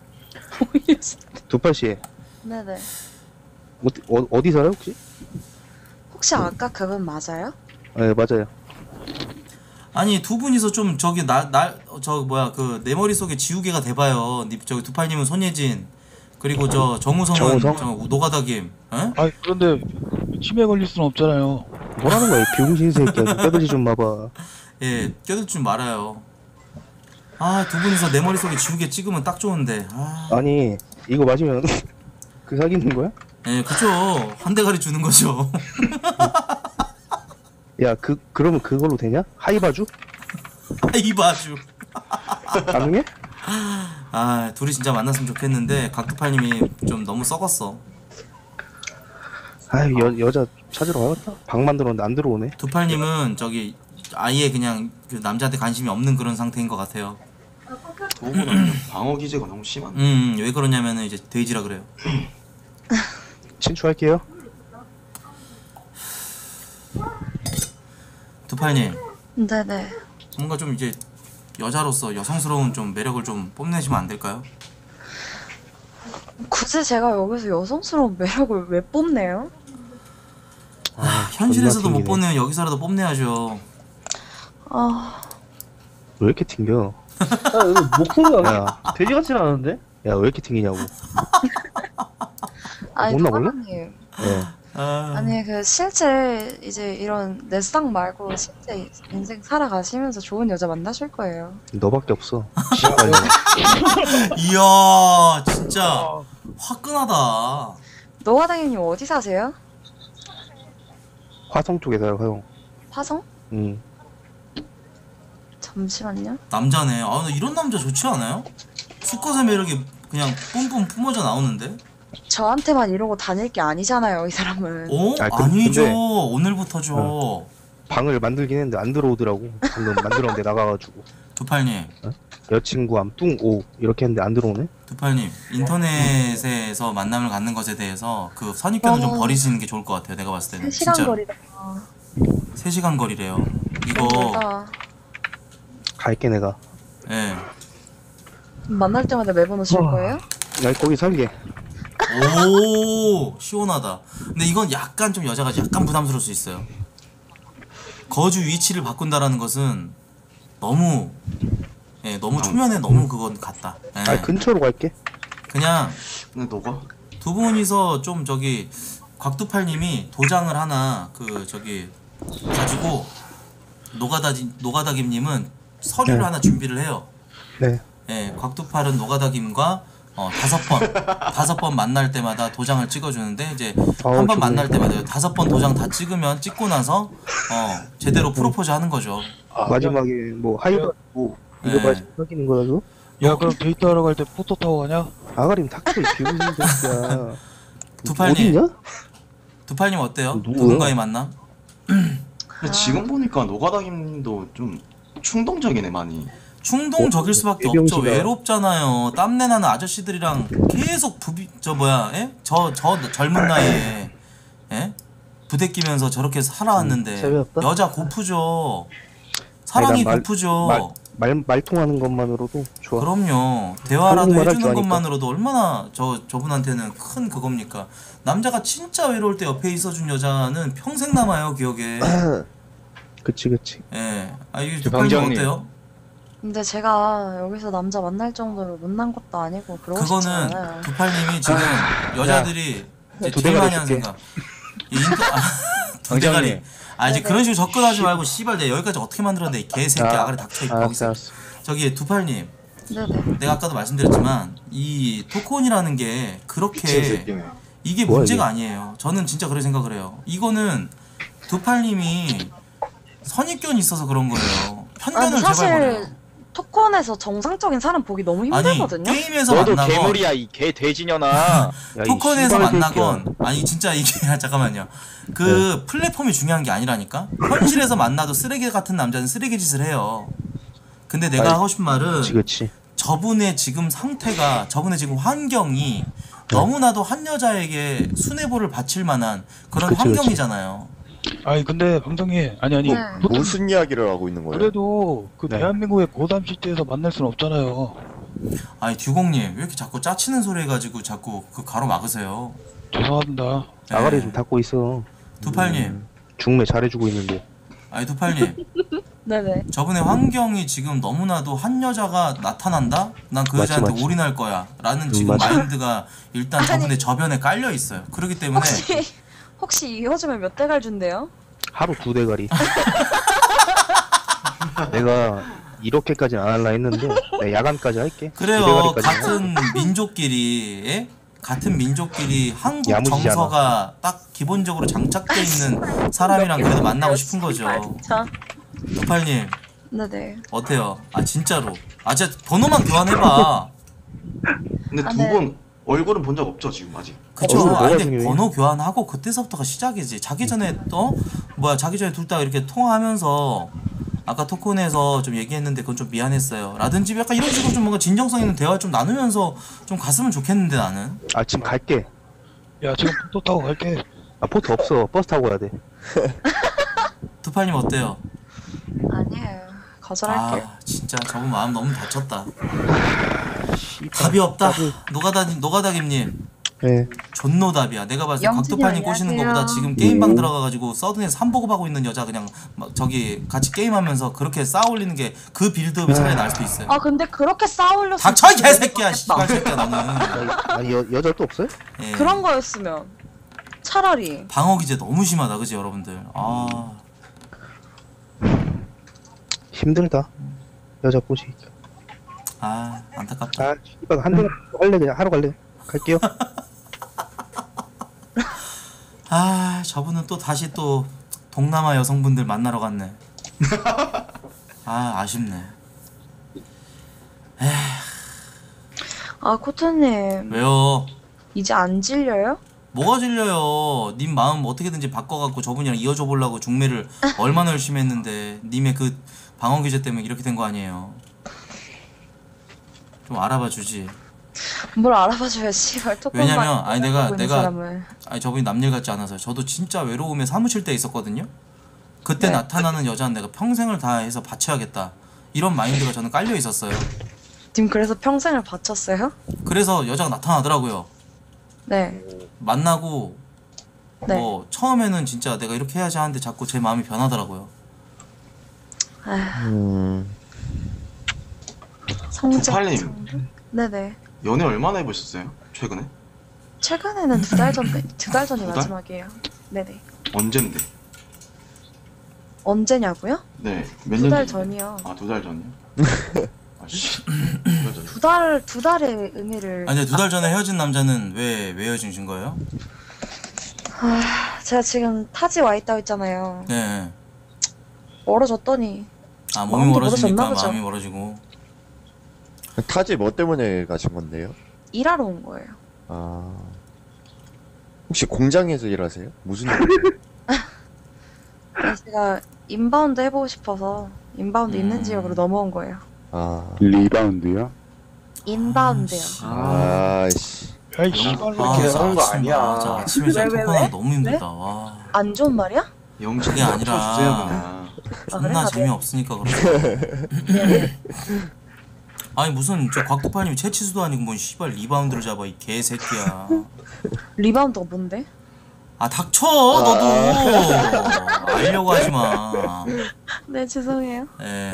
두팔씨. 네네. 어, 어, 어디 살아요, 혹시? 혹시 아까 그분 맞아요? 네, 맞아요. 아니 두 분이서 좀 저기 날저 뭐야 그 내 머릿속에 지우개가 돼봐요. 니 저기 두팔님은 손예진 그리고 저 정우성은 정우성? 저 노가다김. 에? 아 그런데 치매 걸릴 수는 없잖아요. 뭐라는 거야, 이 병신 새끼야. 빼들지 좀 마봐. 예, 껴들 줄 말아요. 아, 두 분이서 내 머릿속에 지우개 찍으면 딱 좋은데. 아, 아니, 이거 맞으면 그 사귀는 거야? 예, 그죠. 한 대가리 주는 거죠. 야, 그, 그러면 그걸로 되냐? 하이바주? 이바주. 가능해? 아, 둘이 진짜 만났으면 좋겠는데 각두팔님이 좀 너무 썩었어. 아, 여, 여자 찾으러 가야겠다. 방 만들었는데 안 들어오네. 두팔님은 저기 아예 그냥 그 남자한테 관심이 없는 그런 상태인 것 같아요. 두분은 방어 기제가 너무 심한. 음, 왜 그러냐면은 이제 돼지라 그래요. 친추할게요. 두팔님, 네네. 뭔가 좀 이제 여자로서 여성스러운 좀 매력을 좀 뽐내시면 안 될까요? 굳이 제가 여기서 여성스러운 매력을 왜 뽐내요? 아, 현실에서도 존나 못 튕기네. 뽑으면 여기서라도 뽑내야죠. 아, 왜 이렇게 튕겨? 야, 이거 목소리가 야, 돼지 같진 않은데? 야, 왜 이렇게 튕기냐고. 아니 혼나 볼래? 도가님. 예. 아, 아니 그 실제 이제 이런 내상 말고 실제 인생 살아가시면서 좋은 여자 만나실 거예요. 너밖에 없어. 씨발. 이야 진짜 화끈하다. 노화당님 어디 사세요? 화성 쪽에 살아요, 화성. 화성? 응. 잠시만요. 남자네. 아 근데 이런 남자 좋지 않아요? 수컷의 매력이 그냥 뿜뿜 뿜어져 나오는데? 저한테만 이러고 다닐 게 아니잖아요, 이 사람은. 어? 아, 그- 아니죠. 근데- 오늘부터죠. 어. 방을 만들긴 했는데 안 들어오더라고. 방금 만들었는데 나가가지고. 두팔님, 여친구 암 뚱오 이렇게 했는데 안 들어오네? 두팔님 인터넷에서 만남을 갖는 것에 대해서 그 선입견을 좀 어. 버리시는 게 좋을 것 같아요. 내가 봤을 때는 세 시간 진짜로. 거리다. 세 시간 거리래요. 너무 이거 멀다. 갈게 내가. 예. 만날 때마다 매번 오실 와. 거예요? 나 거기 살게. 오 시원하다. 근데 이건 약간 좀 여자가 약간 부담스러울 수 있어요. 거주 위치를 바꾼다라는 것은 너무 예 너무 초면에 너무 그건 같다. 예. 아 근처로 갈게. 그냥 근데 너가? 두 분이서 좀 저기 곽두팔님이 도장을 하나 그 저기 가지고 노가다지 노가다김님은 서류를 네. 하나 준비를 해요. 네. 예, 곽두팔은 노가다김과 어, 다섯 번 다섯 번 만날 때마다 도장을 찍어주는데 이제 아우, 한 번 좋네. 만날 때마다 다섯 번 도장 다 찍으면 찍고 나서 어 제대로 프로포즈 하는 거죠. 아, 마지막에 뭐 하이브 뭐 이거 네. 말씀 사귀는 거라고? 야 그럼 데이트하러 갈 때 포토 타고 가냐? 아가림 탁해 비우는 새끼야. 두팔님. 어디냐? 두팔님 어때요? 누구야? 누군가의 만남? 근데 지금 보니까 노가다김님도 좀 충동적이네 많이. 충동적일 수밖에 없죠. 개병신아. 외롭잖아요. 땀내 나는 아저씨들이랑 계속 부비 저 뭐야? 예? 저 저 젊은 나이에 예? 부대끼면서 저렇게 살아왔는데 재미없다? 여자 고프죠. 사랑이 아니, 난 말- 고프죠. 말, 말, 말 통하는 것만으로도 좋아. 그럼요. 대화라도 한국말 할줄 해주는 아니까. 것만으로도 얼마나 저 저분한테는 큰 그겁니까. 남자가 진짜 외로울 때 옆에 있어준 여자는 평생 남아요 기억에. 그치 그치. 예. 아 이게 저 두팔님 방장님. 어때요? 근데 제가 여기서 남자 만날 정도로 못난 것도 아니고 그러고 싶지 그거는 않아요. 두팔님이 지금 여자들이 이제 두 제일 대가리 많이 하는 줄게. 생각. 이 인터 아, 두 대가리. 아 이제 그런 식으로 접근하지 말고 씨발 내가 여기까지 어떻게 만들었는데 이 개새끼 아, 아가리 닥쳐 있고 알았어 거기서. 알았어. 저기 두팔님 네네. 내가 아까도 말씀드렸지만 이 토크온이라는 게 미친 그렇게 새끼네. 이게 뭐야, 문제가 이게? 아니에요. 저는 진짜 그렇게 생각을 해요. 이거는 두팔님이 선입견이 있어서 그런 거예요. 편견을 아니 사실 제발버려요. 토크온에서 정상적인 사람 보기 너무 아니 힘들거든요. 게임에서 너도 만나건 괴물이야 이 개 돼지년아. 야, 이 토큰에서 씨발 만나건 아니 진짜 이게 잠깐만요. 그 플랫폼이 중요한 게 아니라니까. 현실에서 만나도 쓰레기 같은 남자는 쓰레기 짓을 해요. 근데 내가 아이, 하고 싶은 말은 그치 그치. 저분의 지금 상태가 저분의 지금 환경이 너무나도 한 여자에게 수뇌부를 바칠 만한 그런 그치, 그치. 환경이잖아요. 아니 근데 방장님 아니 아니 네. 보통 무슨 이야기를 하고 있는 거예요? 그래도 그 네. 대한민국의 고담 시대에서 만날 수는 없잖아요. 아니 듀공님 왜 이렇게 자꾸 짜치는 소리 해가지고 자꾸 그 가로 막으세요. 죄송합니다. 네. 아가리 좀 닫고 있어. 두팔님 중매 잘해주고 있는데. 아니 두팔님 네네. 저분의 환경이 지금 너무나도 한 여자가 나타난다? 난 그 맞지, 여자한테 맞지. 올인할 거야 라는 음, 지금 맞아. 마인드가 일단 저분의 저변에 깔려 있어요. 그렇기 때문에 혹시 혹시 이어주면 몇 대갈 준대요? 하루 두 대가리. 내가 이렇게까지는 안 할라 했는데 내가 야간까지 할게. 두 그래요. 대가리까지 같은 민족끼리 예? 같은 민족끼리 한국 야무지지 정서가 딱 기본적으로 장착돼 있는 사람이랑 그래도 만나고 싶은 거죠. 자, 두팔님 네네. 어때요? 아 진짜로 아 진짜 번호만 교환해봐. 근데 아, 두 네. 분 얼굴은 본 적 없죠 지금 아직? 그쵸. 어, 뭐가 아니 근데 중요해? 번호 교환하고 그때서부터가 시작이지. 자기 전에 또 뭐야 자기 전에 둘 다 이렇게 통화하면서 아까 토큰에서 좀 얘기했는데 그건 좀 미안했어요 라든지 약간 이런 식으로 좀 뭔가 진정성 있는 대화 좀 나누면서 좀 갔으면 좋겠는데 나는. 아 지금 갈게. 야 지금 포토 타고 갈게. 아 포트 없어. 버스 타고 가야 돼. 두팔님 어때요? 아니에요. 거절할게요. 아 진짜 저분 마음 너무 다쳤다. 답이 없다. 노가다 노가다김님 네. 존노답이야. 내가 봤을 때 영진이 곽두팔님 꼬시는 안녕하세요. 거보다 지금 게임방 들어가가지고 서든에서 삼보급하고 있는 여자 그냥 막 저기 같이 게임하면서 그렇게 쌓아올리는 게 그 빌드업이 차라리 날 수도 있어요. 아 근데 그렇게 싸우려면 닥쳐 이 개새끼야 씨발 새끼야 너는. 아니 여, 여자 또 없어요? 예. 그런 거였으면 차라리 방어 기제 너무 심하다 그지 여러분들. 아 힘들다. 여자 꼬시기. 아 안타깝다. 아 씨발 한 달 할래 그냥 하러 갈래. 갈게요. 아 저분은 또 다시 또 동남아 여성분들 만나러 갔네. 아 아쉽네. 에휴 아 코트님 왜요? 이제 안 질려요? 뭐가 질려요? 님 마음 어떻게든지 바꿔갖고 저분이랑 이어져 보려고 중매를 얼마나 열심히 했는데 님의 그 방어 규제 때문에 이렇게 된 거 아니에요? 좀 알아봐 주지. 뭘 알아봐줘야 씨발 토크만 왜냐면 아니 내가 하고 있는 내가 사람을. 아니 저분이 남일 같지 않아서요. 저도 진짜 외로움에 사무실 때 있었거든요. 그때 네. 나타나는 여자는 내가 평생을 다해서 바쳐야겠다 이런 마인드가 저는 깔려 있었어요. 님 그래서 평생을 바쳤어요? 그래서 여자가 나타나더라고요. 네. 만나고 네. 뭐 처음에는 진짜 내가 이렇게 해야지 하는데 자꾸 제 마음이 변하더라고요. 아, 음. 성적. 두팔님. 성적? 네네. 연애 얼마나 해보셨어요? 최근에? 최근에는 두 달 전, 두 달 전이 두 달? 마지막이에요. 네네. 언젠데? 언제냐고요? 네. 몇 두 년 달 전인데? 전이요. 아, 두 달 전이요? 아씨. 두 달 전. 두 달, 두 달의 의미를. 아니 두 달 전에 헤어진 남자는 왜 왜 헤어지신 거예요? 아, 제가 지금 타지 와 있다고 했잖아요. 네. 멀어졌더니. 아 몸이 마음도 멀어지니까 멀어졌나 보죠. 마음이 멀어지고. 타지 뭐 때문에 가신 건데요? 일하러 온 거예요. 아. 혹시 공장에서 일하세요? 무슨 일? 그래서 제가 인바운드 해보고 싶어서 인바운드 있는 음. 지역으로 넘어온 거예요. 아. 리바운드요? 인바운드요. 아이씨. 야이 씨발로. 아, 그렇게 진짜 하는 거 아침- 아니야. 아, 진짜 아침에 진짜 왜, 왜, 토크하기 왜? 너무 힘들다. 와. 안 좋은 말이야? 영진 그게 아니라- 주세요 그냥. 아, 그래? 존나 아, 재미없으니까 그렇죠. 아니 무슨 저 곽도파님 채치수도 아니고 뭔 씨발 리바운드를 잡아 이 개새끼야. 리바운드가 뭔데? 아 닥쳐 너도. 알려고 하지 마. 네 죄송해요. 예.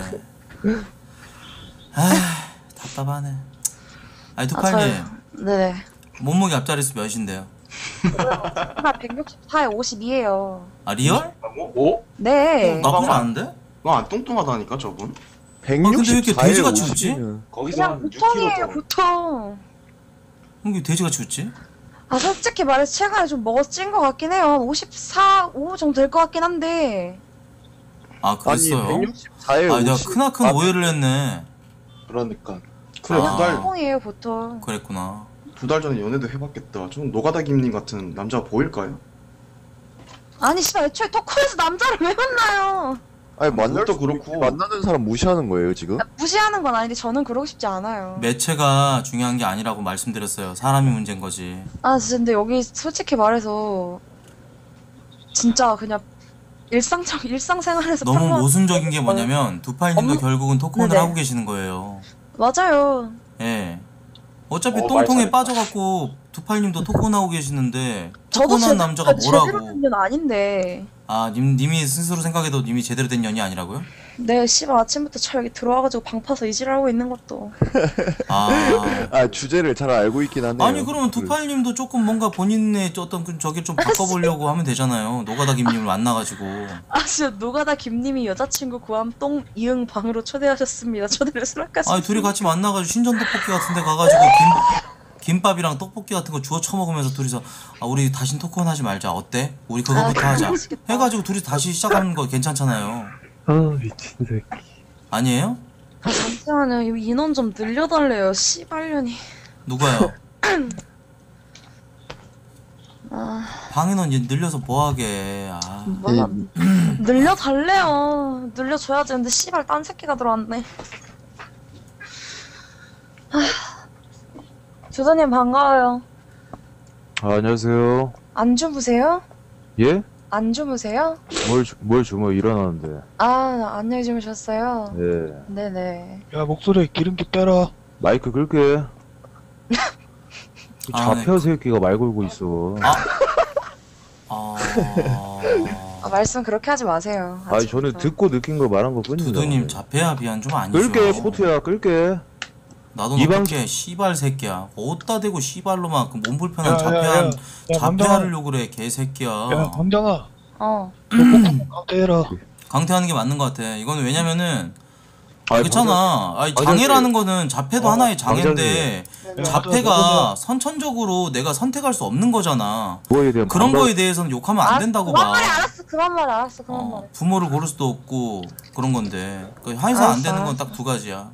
아 답답하네. 아니 아, 두팔님 저- 네네. 몸무게 앞자리수 몇인데요? 나 백육십사에 오십이에요. 아 리얼? 오? 네. 나쁘지 않은데? 너안 뚱뚱하다니까 저분? 근데 왜 이렇게 백육십사에 돼지같이 웃지? 오십이면. 거기서 그냥 한 육 보통이에요 킬로그램. 보통. 이게 돼지같이 웃지? 아 솔직히 말해서 최근에 좀 먹어 찐 것 같긴 해요. 오십사, 오 정도 될 것 같긴 한데. 아 그랬어요? 백육십사에 아 내가 오십. 크나큰 아, 오해를 했네. 그러니까. 그래 아. 두 달 보통이에요 보통. 그랬구나. 두 달 전에 연애도 해봤겠다. 좀 노가다 김님 같은 남자가 보일까요? 아니 씨발 애초에 토크에서 남자를 왜 만나요? 아니 만날 그것도 수 그렇고. 있- 만나는 사람 무시하는 거예요 지금? 아, 무시하는 건 아닌데 저는 그러고 싶지 않아요. 매체가 중요한 게 아니라고 말씀드렸어요. 사람이 문제인 거지. 아 진짜 근데 여기 솔직히 말해서 진짜 그냥 일상적 일상생활에서 너무 평범한- 모순적인 게 뭐냐면 두팔님도 업무- 결국은 토크온을 네네. 하고 계시는 거예요. 맞아요. 예. 어차피 어, 똥통에 말 잘했다. 빠져갖고 두팔님도 토크온 하고 계시는데 저도 토크온한 제, 남자가 제대로 뭐라고? 된 년 아닌데. 아, 님 님이 스스로 생각해도 님이 제대로 된 년이 아니라고요? 네 씨발 아침부터 저 여기 들어와가지고 방 파서 이질하고 있는 것도. 아. 아 주제를 잘 알고 있긴 하네요. 아니 그러면 두팔님도 조금 뭔가 본인의 어떤 그 저기 좀 바꿔보려고 하면 되잖아요. 노가다 김님을 만나가지고. 아 진짜 노가다 김님이 여자친구 구함 똥 이응 방으로 초대하셨습니다. 초대를 수락하셨습니다. 아니 둘이 같이 만나가지고 신전 떡볶이 같은데 가가지고 김 김밥이랑 떡볶이 같은 거 주워 처먹으면서 둘이서 아 우리 다신 토크온 하지 말자 어때? 우리 그거부터 아, 하자. 그러시겠다. 해가지고 둘이 다시 시작하는 거 괜찮잖아요. 아 미친 새끼. 아니에요? 아 잠시만요. 이 인원 좀 늘려달래요. 씨발년이. 누가요? 아 방인원 이제 늘려서 뭐하게. 아. 뭐야. 늘려달래요. 늘려줘야지. 근데 씨발 딴 새끼가 들어왔네. 아, 조사님 반가워요. 아, 안녕하세요. 안 주무세요? 예? 안 주무세요? 뭘, 주- 뭘 주무 일어나는데. 아 안녕히 주무셨어요. 예. 네네. 야 목소리에 기름기 빼라. 마이크 끌게. 아, 좌표 네. 새끼가 말 걸고 있어. 아. 아... 아, 말씀 그렇게 하지 마세요. 아니 저는 아침부터. 듣고 느낀 걸 말한 것 뿐이죠. 두두님 자폐아 비한 좀 아니죠. 끌게 코트야 끌게. 나도 이방- 어떻게 씨발 새끼야. 어디다 대고 씨발로만 그 몸 불편한 야, 야, 자폐한 야, 야, 자폐하려고 그래 개새끼야. 야 황장아 어. 강태해라. 강퇴하는 게 맞는 것 같아. 이거는 왜냐면은 아니, 그렇잖아. 아니, 방장- 장애라는 거는 자폐도 어, 하나의 장애인데 네. 자폐가 선천적으로 내가 선택할 수 없는 거잖아. 뭐에 대한 그런 방법- 거에 대해서는 욕하면 안 된다고 그만 봐. 말해 알았어. 그만 말해 알았어. 그만 어, 말해. 부모를 고를 수도 없고 그런 건데 그 해서 안 알았어, 되는 건 알았어. 딱 두 가지야.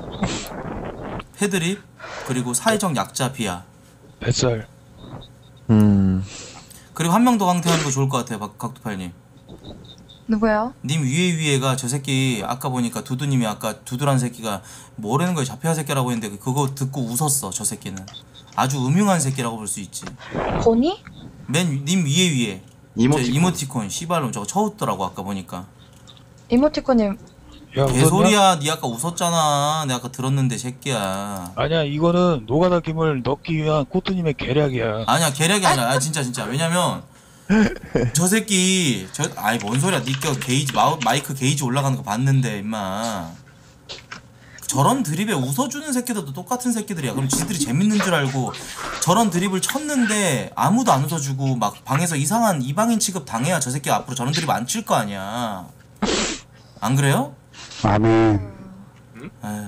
패드립 그리고 사회적 약자 비하. 뱃살. 음. 그리고 한 명 더 강퇴하는 거 좋을 것 같아요, 박- 각두팔님. 누구야? 님 위에 위에가 저 새끼 아까 보니까 두두님이 아까 두두란 새끼가 뭐라는 거야 자폐아 새끼라고 했는데 그거 듣고 웃었어. 저 새끼는 아주 음흉한 새끼라고 볼 수 있지. 보니? 맨 님 위에 위에 이모티콘. 저 이모티콘 씨발로 저거 쳐웃더라고 아까 보니까. 이모티콘님 야 웃었냐? 개소리야. 니 아까 웃었잖아. 내가 아까 들었는데 새끼야. 아니야 이거는 노가다 김을 넣기 위한 코트님의 계략이야. 아니야 계략이 아니라 아, 진짜 진짜 왜냐면 저 새끼 저 아니 뭔 소리야. 니가 게이지 마우, 마이크 게이지 올라가는 거 봤는데 임마. 저런 드립에 웃어주는 새끼들도 똑같은 새끼들이야. 그럼 지들이 재밌는 줄 알고 저런 드립을 쳤는데 아무도 안 웃어주고 막 방에서 이상한 이방인 취급 당해야 저 새끼 앞으로 저런 드립 안 칠 거 아니야. 안 그래요? 아멘. 에휴.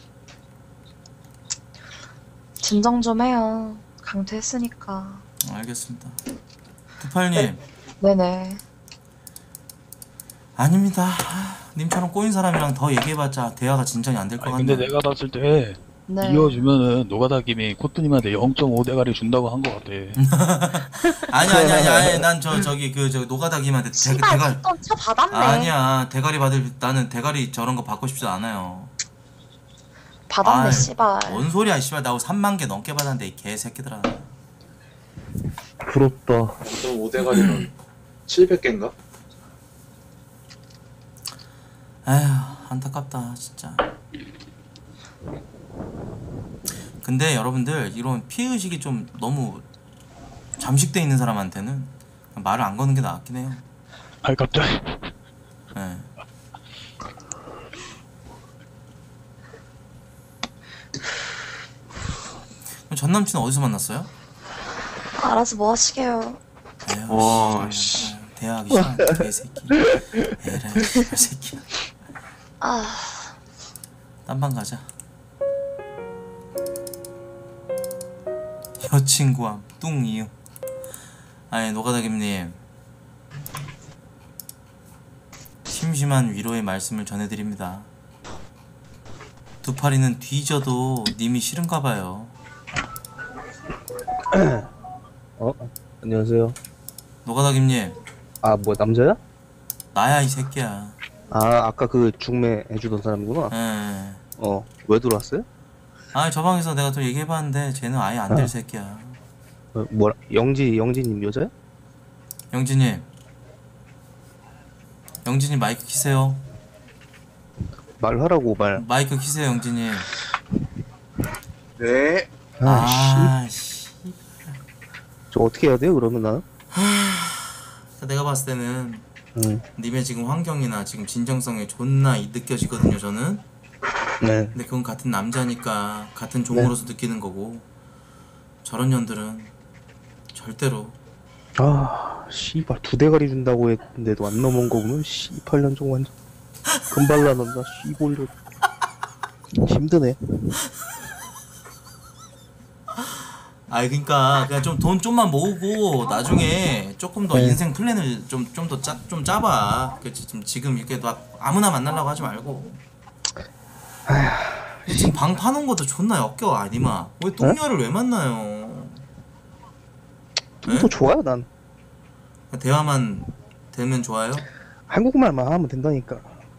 진정 좀 해요. 강퇴했으니까. 알겠습니다. 두팔님 네네. 아닙니다. 아, 님처럼 꼬인 사람이랑 더 얘기해봤자 대화가 진전이 안 될 것 아니, 같네. 근데 내가 봤을 때 네. 이어주면은 노가다 김이 코트님한테 영 점 오 대가리 준다고 한 것 같아. 아니 아니 아니 아니 난 저 저기 그 저 노가다김한테 대, 씨발 대가리 뒷돈 차 받았네. 아니야 대가리 받을 나는 대가리 저런 거 받고 싶지 않아요. 받았네 아이, 씨발. 뭔 소리야 씨발 나하고 삼만 개 넘게 받았는데 이 개새끼들아. 부럽다. 영 점 오 대가리면 칠백 개인가? 에휴 안타깝다 진짜. 근데 여러분들 이런 피해의식이 좀 너무 잠식돼 있는 사람한테는 말을 안 거는 게 낫긴 해요. 아이 갑자기. 예. 그럼 전 남친 어디서 만났어요? 알아서 뭐 하시게요. 에휴, 와, 씨. 씨. 대화하기 싫은데 개새끼. 에라 개새끼야. 아 딴방 가자. 여친 구함 뚱 이응. 아니 노가다김님 심심한 위로의 말씀을 전해드립니다. 두파리는 뒤져도 님이 싫은가봐요. 어? 안녕하세요. 노가다김님 아, 뭐 남자야? 나야 이 새끼야. 아, 아까 그 중매 해주던 사람이구나. 예. 어, 왜 들어왔어요? 아 저 방에서 내가 또 얘기해봤는데 쟤는 아예 안 될 새끼야. 어, 뭐라? 영지, 영지님 여자야? 영진님 영진님 마이크 키세요. 말하라고 말. 마이크 키세요 영진님. 네. 아, 씨. 아씨 저 어떻게 해야 돼요? 그러면 나는? 내가 봤을 때는 응. 님의 지금 환경이나 지금 진정성이 존나 이- 느껴지거든요 저는. 네. 근데 그건 같은 남자니까 같은 종으로서 느끼는 거고 저런 년들은 절대로 아, 씨발 두 대가리 준다고 했는데도 안 넘어온 거 보면 씨팔 년 종 완전 금발 나는다. 씨골로 힘드네. 아이 그니까 그냥 좀 돈 좀만 모으고 나중에 조금 더 네. 인생 플랜을 좀 좀 더 짜 좀 짜봐. 그치 좀 지금 이렇게 막 아무나 만나려고 하지 말고. 지금 방 파는 것도 존나 역겨워 아니마. 왜 똥녀를 왜 만나요? 좀 더 좋아요 난. 대화만 되면 좋아요? 한국말만 하면 된다니까.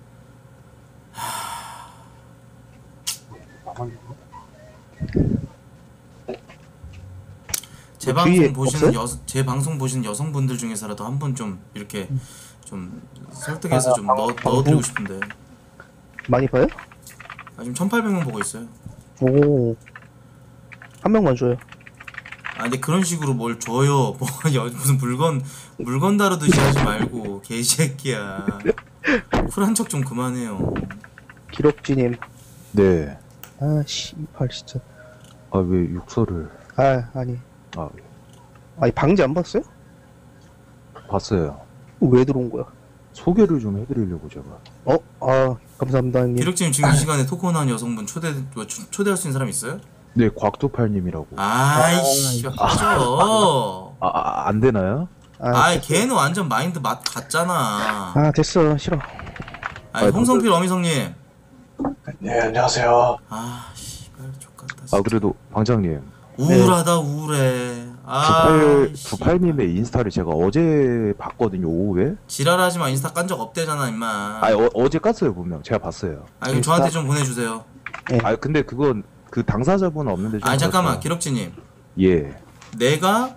제 뭐 뒤에 방송 보시는 없어요? 여, 제 방송 보시는 여성분들 중에서라도 한 번 좀 이렇게 좀 설득해서 좀 넣어, 넣어드리고 싶은데. 많이 봐요? 아, 지금 천팔백 명 보고 있어요. 오. 한 명만 줘요. 아 근데 그런 식으로 뭘 줘요. 뭐 여- 무슨 물건 물건 다루듯이 하지 말고 개새끼야. 쿨한 척 좀 그만해요. 기록지님. 네. 아 씨발 진짜. 아 왜 육서를? 아 아니. 아 아니 방지 안 봤어요? 봤어요. 왜 들어온 거야? 소개를 좀 해드리려고 제가. 어? 아 감사합니다 형님. 기록님 지금 이 시간에 토크온한 여성분 초대 뭐, 초- 초대할 수 있는 사람 있어요? 네, 곽도팔님이라고. 아이씨 꺼져. 아, 아, 안 되나요? 아이 걔는 완전 마인드 맛 같잖아. 아 됐어 싫어. 아니 홍성필 어미성님. 네, 안녕하세요. 아 씨발 족같다. 아 그래도 방장님. 우울하다 우울해. 아 구팔 구팔님의 인스타를 제가 어제 봤거든요 오후에. 지랄하지마. 인스타 깐 적 없대잖아 임마. 아 어, 어제 깠어요 분명. 제가 봤어요. 아 그럼 저한테 좀 보내주세요. 아 근데 그건 그 당사자분은 없는데. 좀 아니 잠깐만 그렇죠. 기록지님. 예. 내가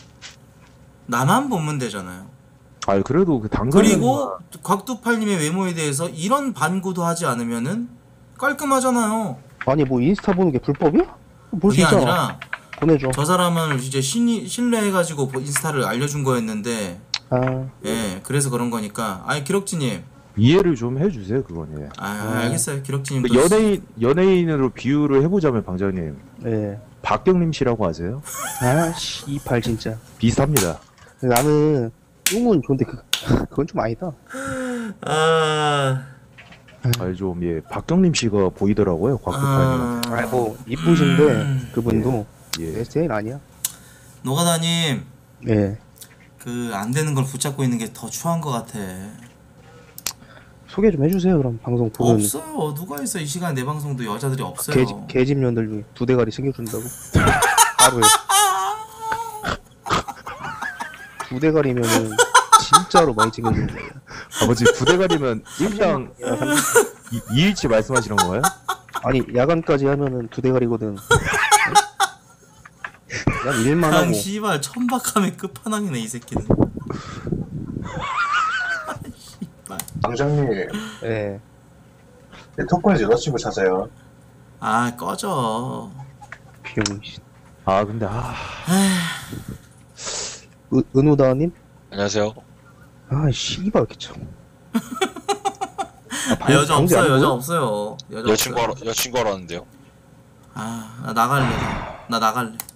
나만 보면 되잖아요. 아 그래도 그 당사자. 그리고 곽두팔님의 외모에 대해서 이런 반고도 하지 않으면은 깔끔하잖아요. 아니 뭐 인스타 보는 게 불법이야? 볼 수 그게 있잖아. 아니라 보내줘. 저 사람을 이제 신이 신뢰해가지고 인스타를 알려준 거였는데 아 예 그래서 그런 거니까. 아니 기록지님. 이해를 좀 해주세요 그건. 예. 아 알겠어요 기록지님. 그 연예인 연예인으로 비유를 해보자면 방장님. 네. 박경림 씨라고 아세요? 아 씨발 진짜. 비슷합니다. 나는 똥은 좋은데 그 그건 좀 아니다. 아. 아니 좀 예 박경림 씨가 보이더라고요 곽도팔님. 아, 뭐 이쁘신데 그분도 내 스타일 아니야. 노가다님. 예. 그 안 되는 걸 붙잡고 있는 게 더 추한 것 같아. 소개 좀 해주세요 그럼 방송 보는. 없어요. 누가 있어 이 시간 내 방송도 여자들이 없어요. 개집 개집년들 중에 두 대가리 챙겨준다고. 하루에. 두 대가리면은 진짜로 많이 챙겨주는 거예요. 아버지 부대가리면 일당 이 일치 말씀하시는 거예요? 아니 야간까지 하면은 두 대가리거든. 난 일만 그냥 하고. 씨발 천박함의 끝판왕이네 이 새끼는. 방장님. 예. 내 톡방에서 여자친구 찾아요. 아 꺼져. 비용신. 아 근데 아. 은 은우다님? 안녕하세요. 아 씨발 이렇게 참. 아, 여자 방지 안 없어요. 여자 보여? 없어요. 여자 여친구 없어요. 하러, 여친구 하러 왔는데요. 아, 나 나갈래. 나 나갈래.